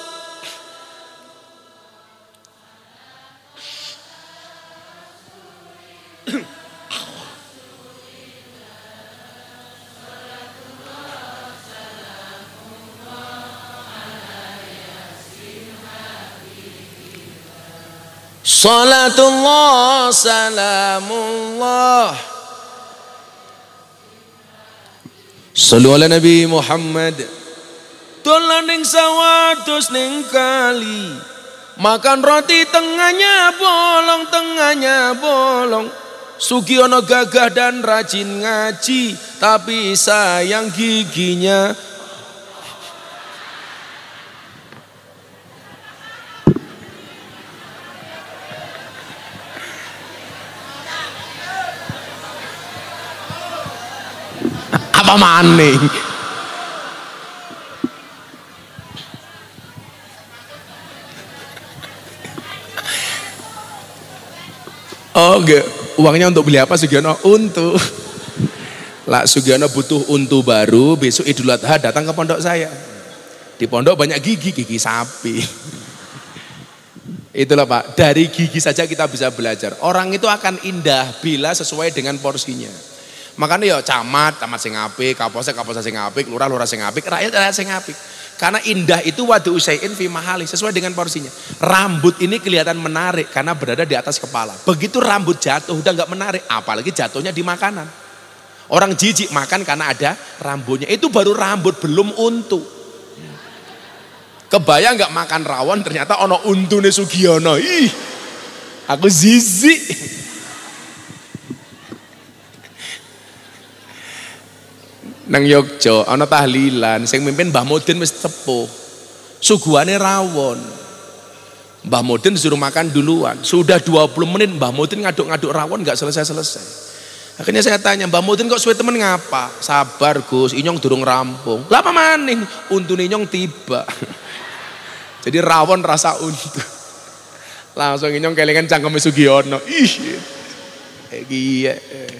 Salatullah salamullah Sallu ala Nabi Muhammad. Dolan ning sawah dos ning kali, makan roti tengahnya bolong, tengahnya bolong. Sugiono gagah dan rajin ngaji, tapi sayang giginya. Apa maning? Oh enggak, uangnya untuk beli apa Sugiono? Untu. Lah Sugiono butuh untu baru, besok Idul Adha datang ke pondok saya. Di pondok banyak gigi, gigi sapi. Itulah Pak, dari gigi saja kita bisa belajar. Orang itu akan indah bila sesuai dengan porsinya. Makanya ya camat, camat sing apik, kapolsek, kapolsek sing apik, lurah, lurah sing apik, rakyat, rakyat sing apik. Karena indah itu wadu usai'in fi mahali, sesuai dengan porsinya. Rambut ini kelihatan menarik karena berada di atas kepala. Begitu rambut jatuh udah nggak menarik, apalagi jatuhnya di makanan. Orang jijik makan karena ada rambutnya, itu baru rambut, belum untu. Kebayang nggak makan rawon ternyata ono untune Sugiono. Ih, aku zizi. Nang Yogyo ana tahlilan sing mimpin Mbah Mudin wis sepuh. Suguhane rawon. Mbah Mudin disuruh makan duluan. Sudah dua puluh menit Mbah Mudin ngaduk-ngaduk rawon nggak selesai-selesai. Akhirnya saya tanya, Mbah Mudin kok suwe temen ngapa? Sabar Gus, inyong durung rampung. Lah apa maning? Untun inyong tiba. Jadi rawon rasa untu. Langsung inyong kelingan cangkeme Sugiono. Ih. Eh iya.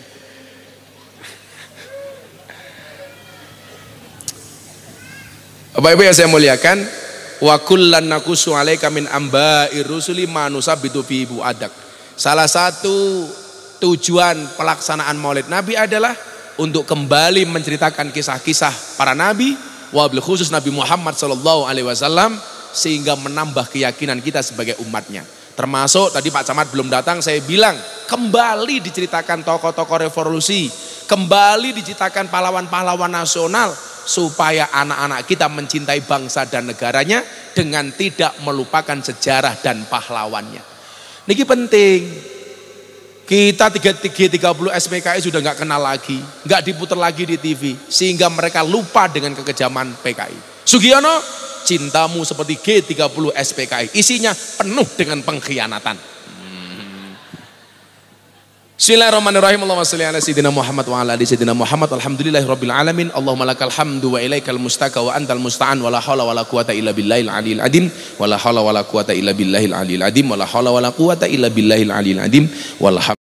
Bapak-ibu yang saya muliakan, wa kullan naqussu 'alaika min amba'ir rusuli ma nusabbitu fi bu'adak. Salah satu tujuan pelaksanaan Maulid Nabi adalah untuk kembali menceritakan kisah-kisah para nabi, wabil khusus Nabi Muhammad sallallahu alaihi wasallam, sehingga menambah keyakinan kita sebagai umatnya. Termasuk tadi Pak Camat belum datang, saya bilang kembali diceritakan tokoh-tokoh revolusi, kembali diceritakan pahlawan-pahlawan nasional, supaya anak-anak kita mencintai bangsa dan negaranya dengan tidak melupakan sejarah dan pahlawannya. Niki penting. Kita G tiga puluh S P K I sudah nggak kenal lagi, nggak diputar lagi di T V, sehingga mereka lupa dengan kekejaman P K I. Sugiono, cintamu seperti G tiga puluh S P K I, isinya penuh dengan pengkhianatan. Bismillahirrahmanirrahim. Allahumma shalli ala sayyidina Muhammad wa ala ali sayyidina Muhammad. Alhamdulillahirabbil alamin. Allahumma lakal hamdu wa ilaikal mustaka wa antal musta'an wa la haula wa la quwata illa billahil aliyil adim wa la haula wa la quwata illa billahil aliyil adim wa la haula wa la quwata illa billahil aliyil adim.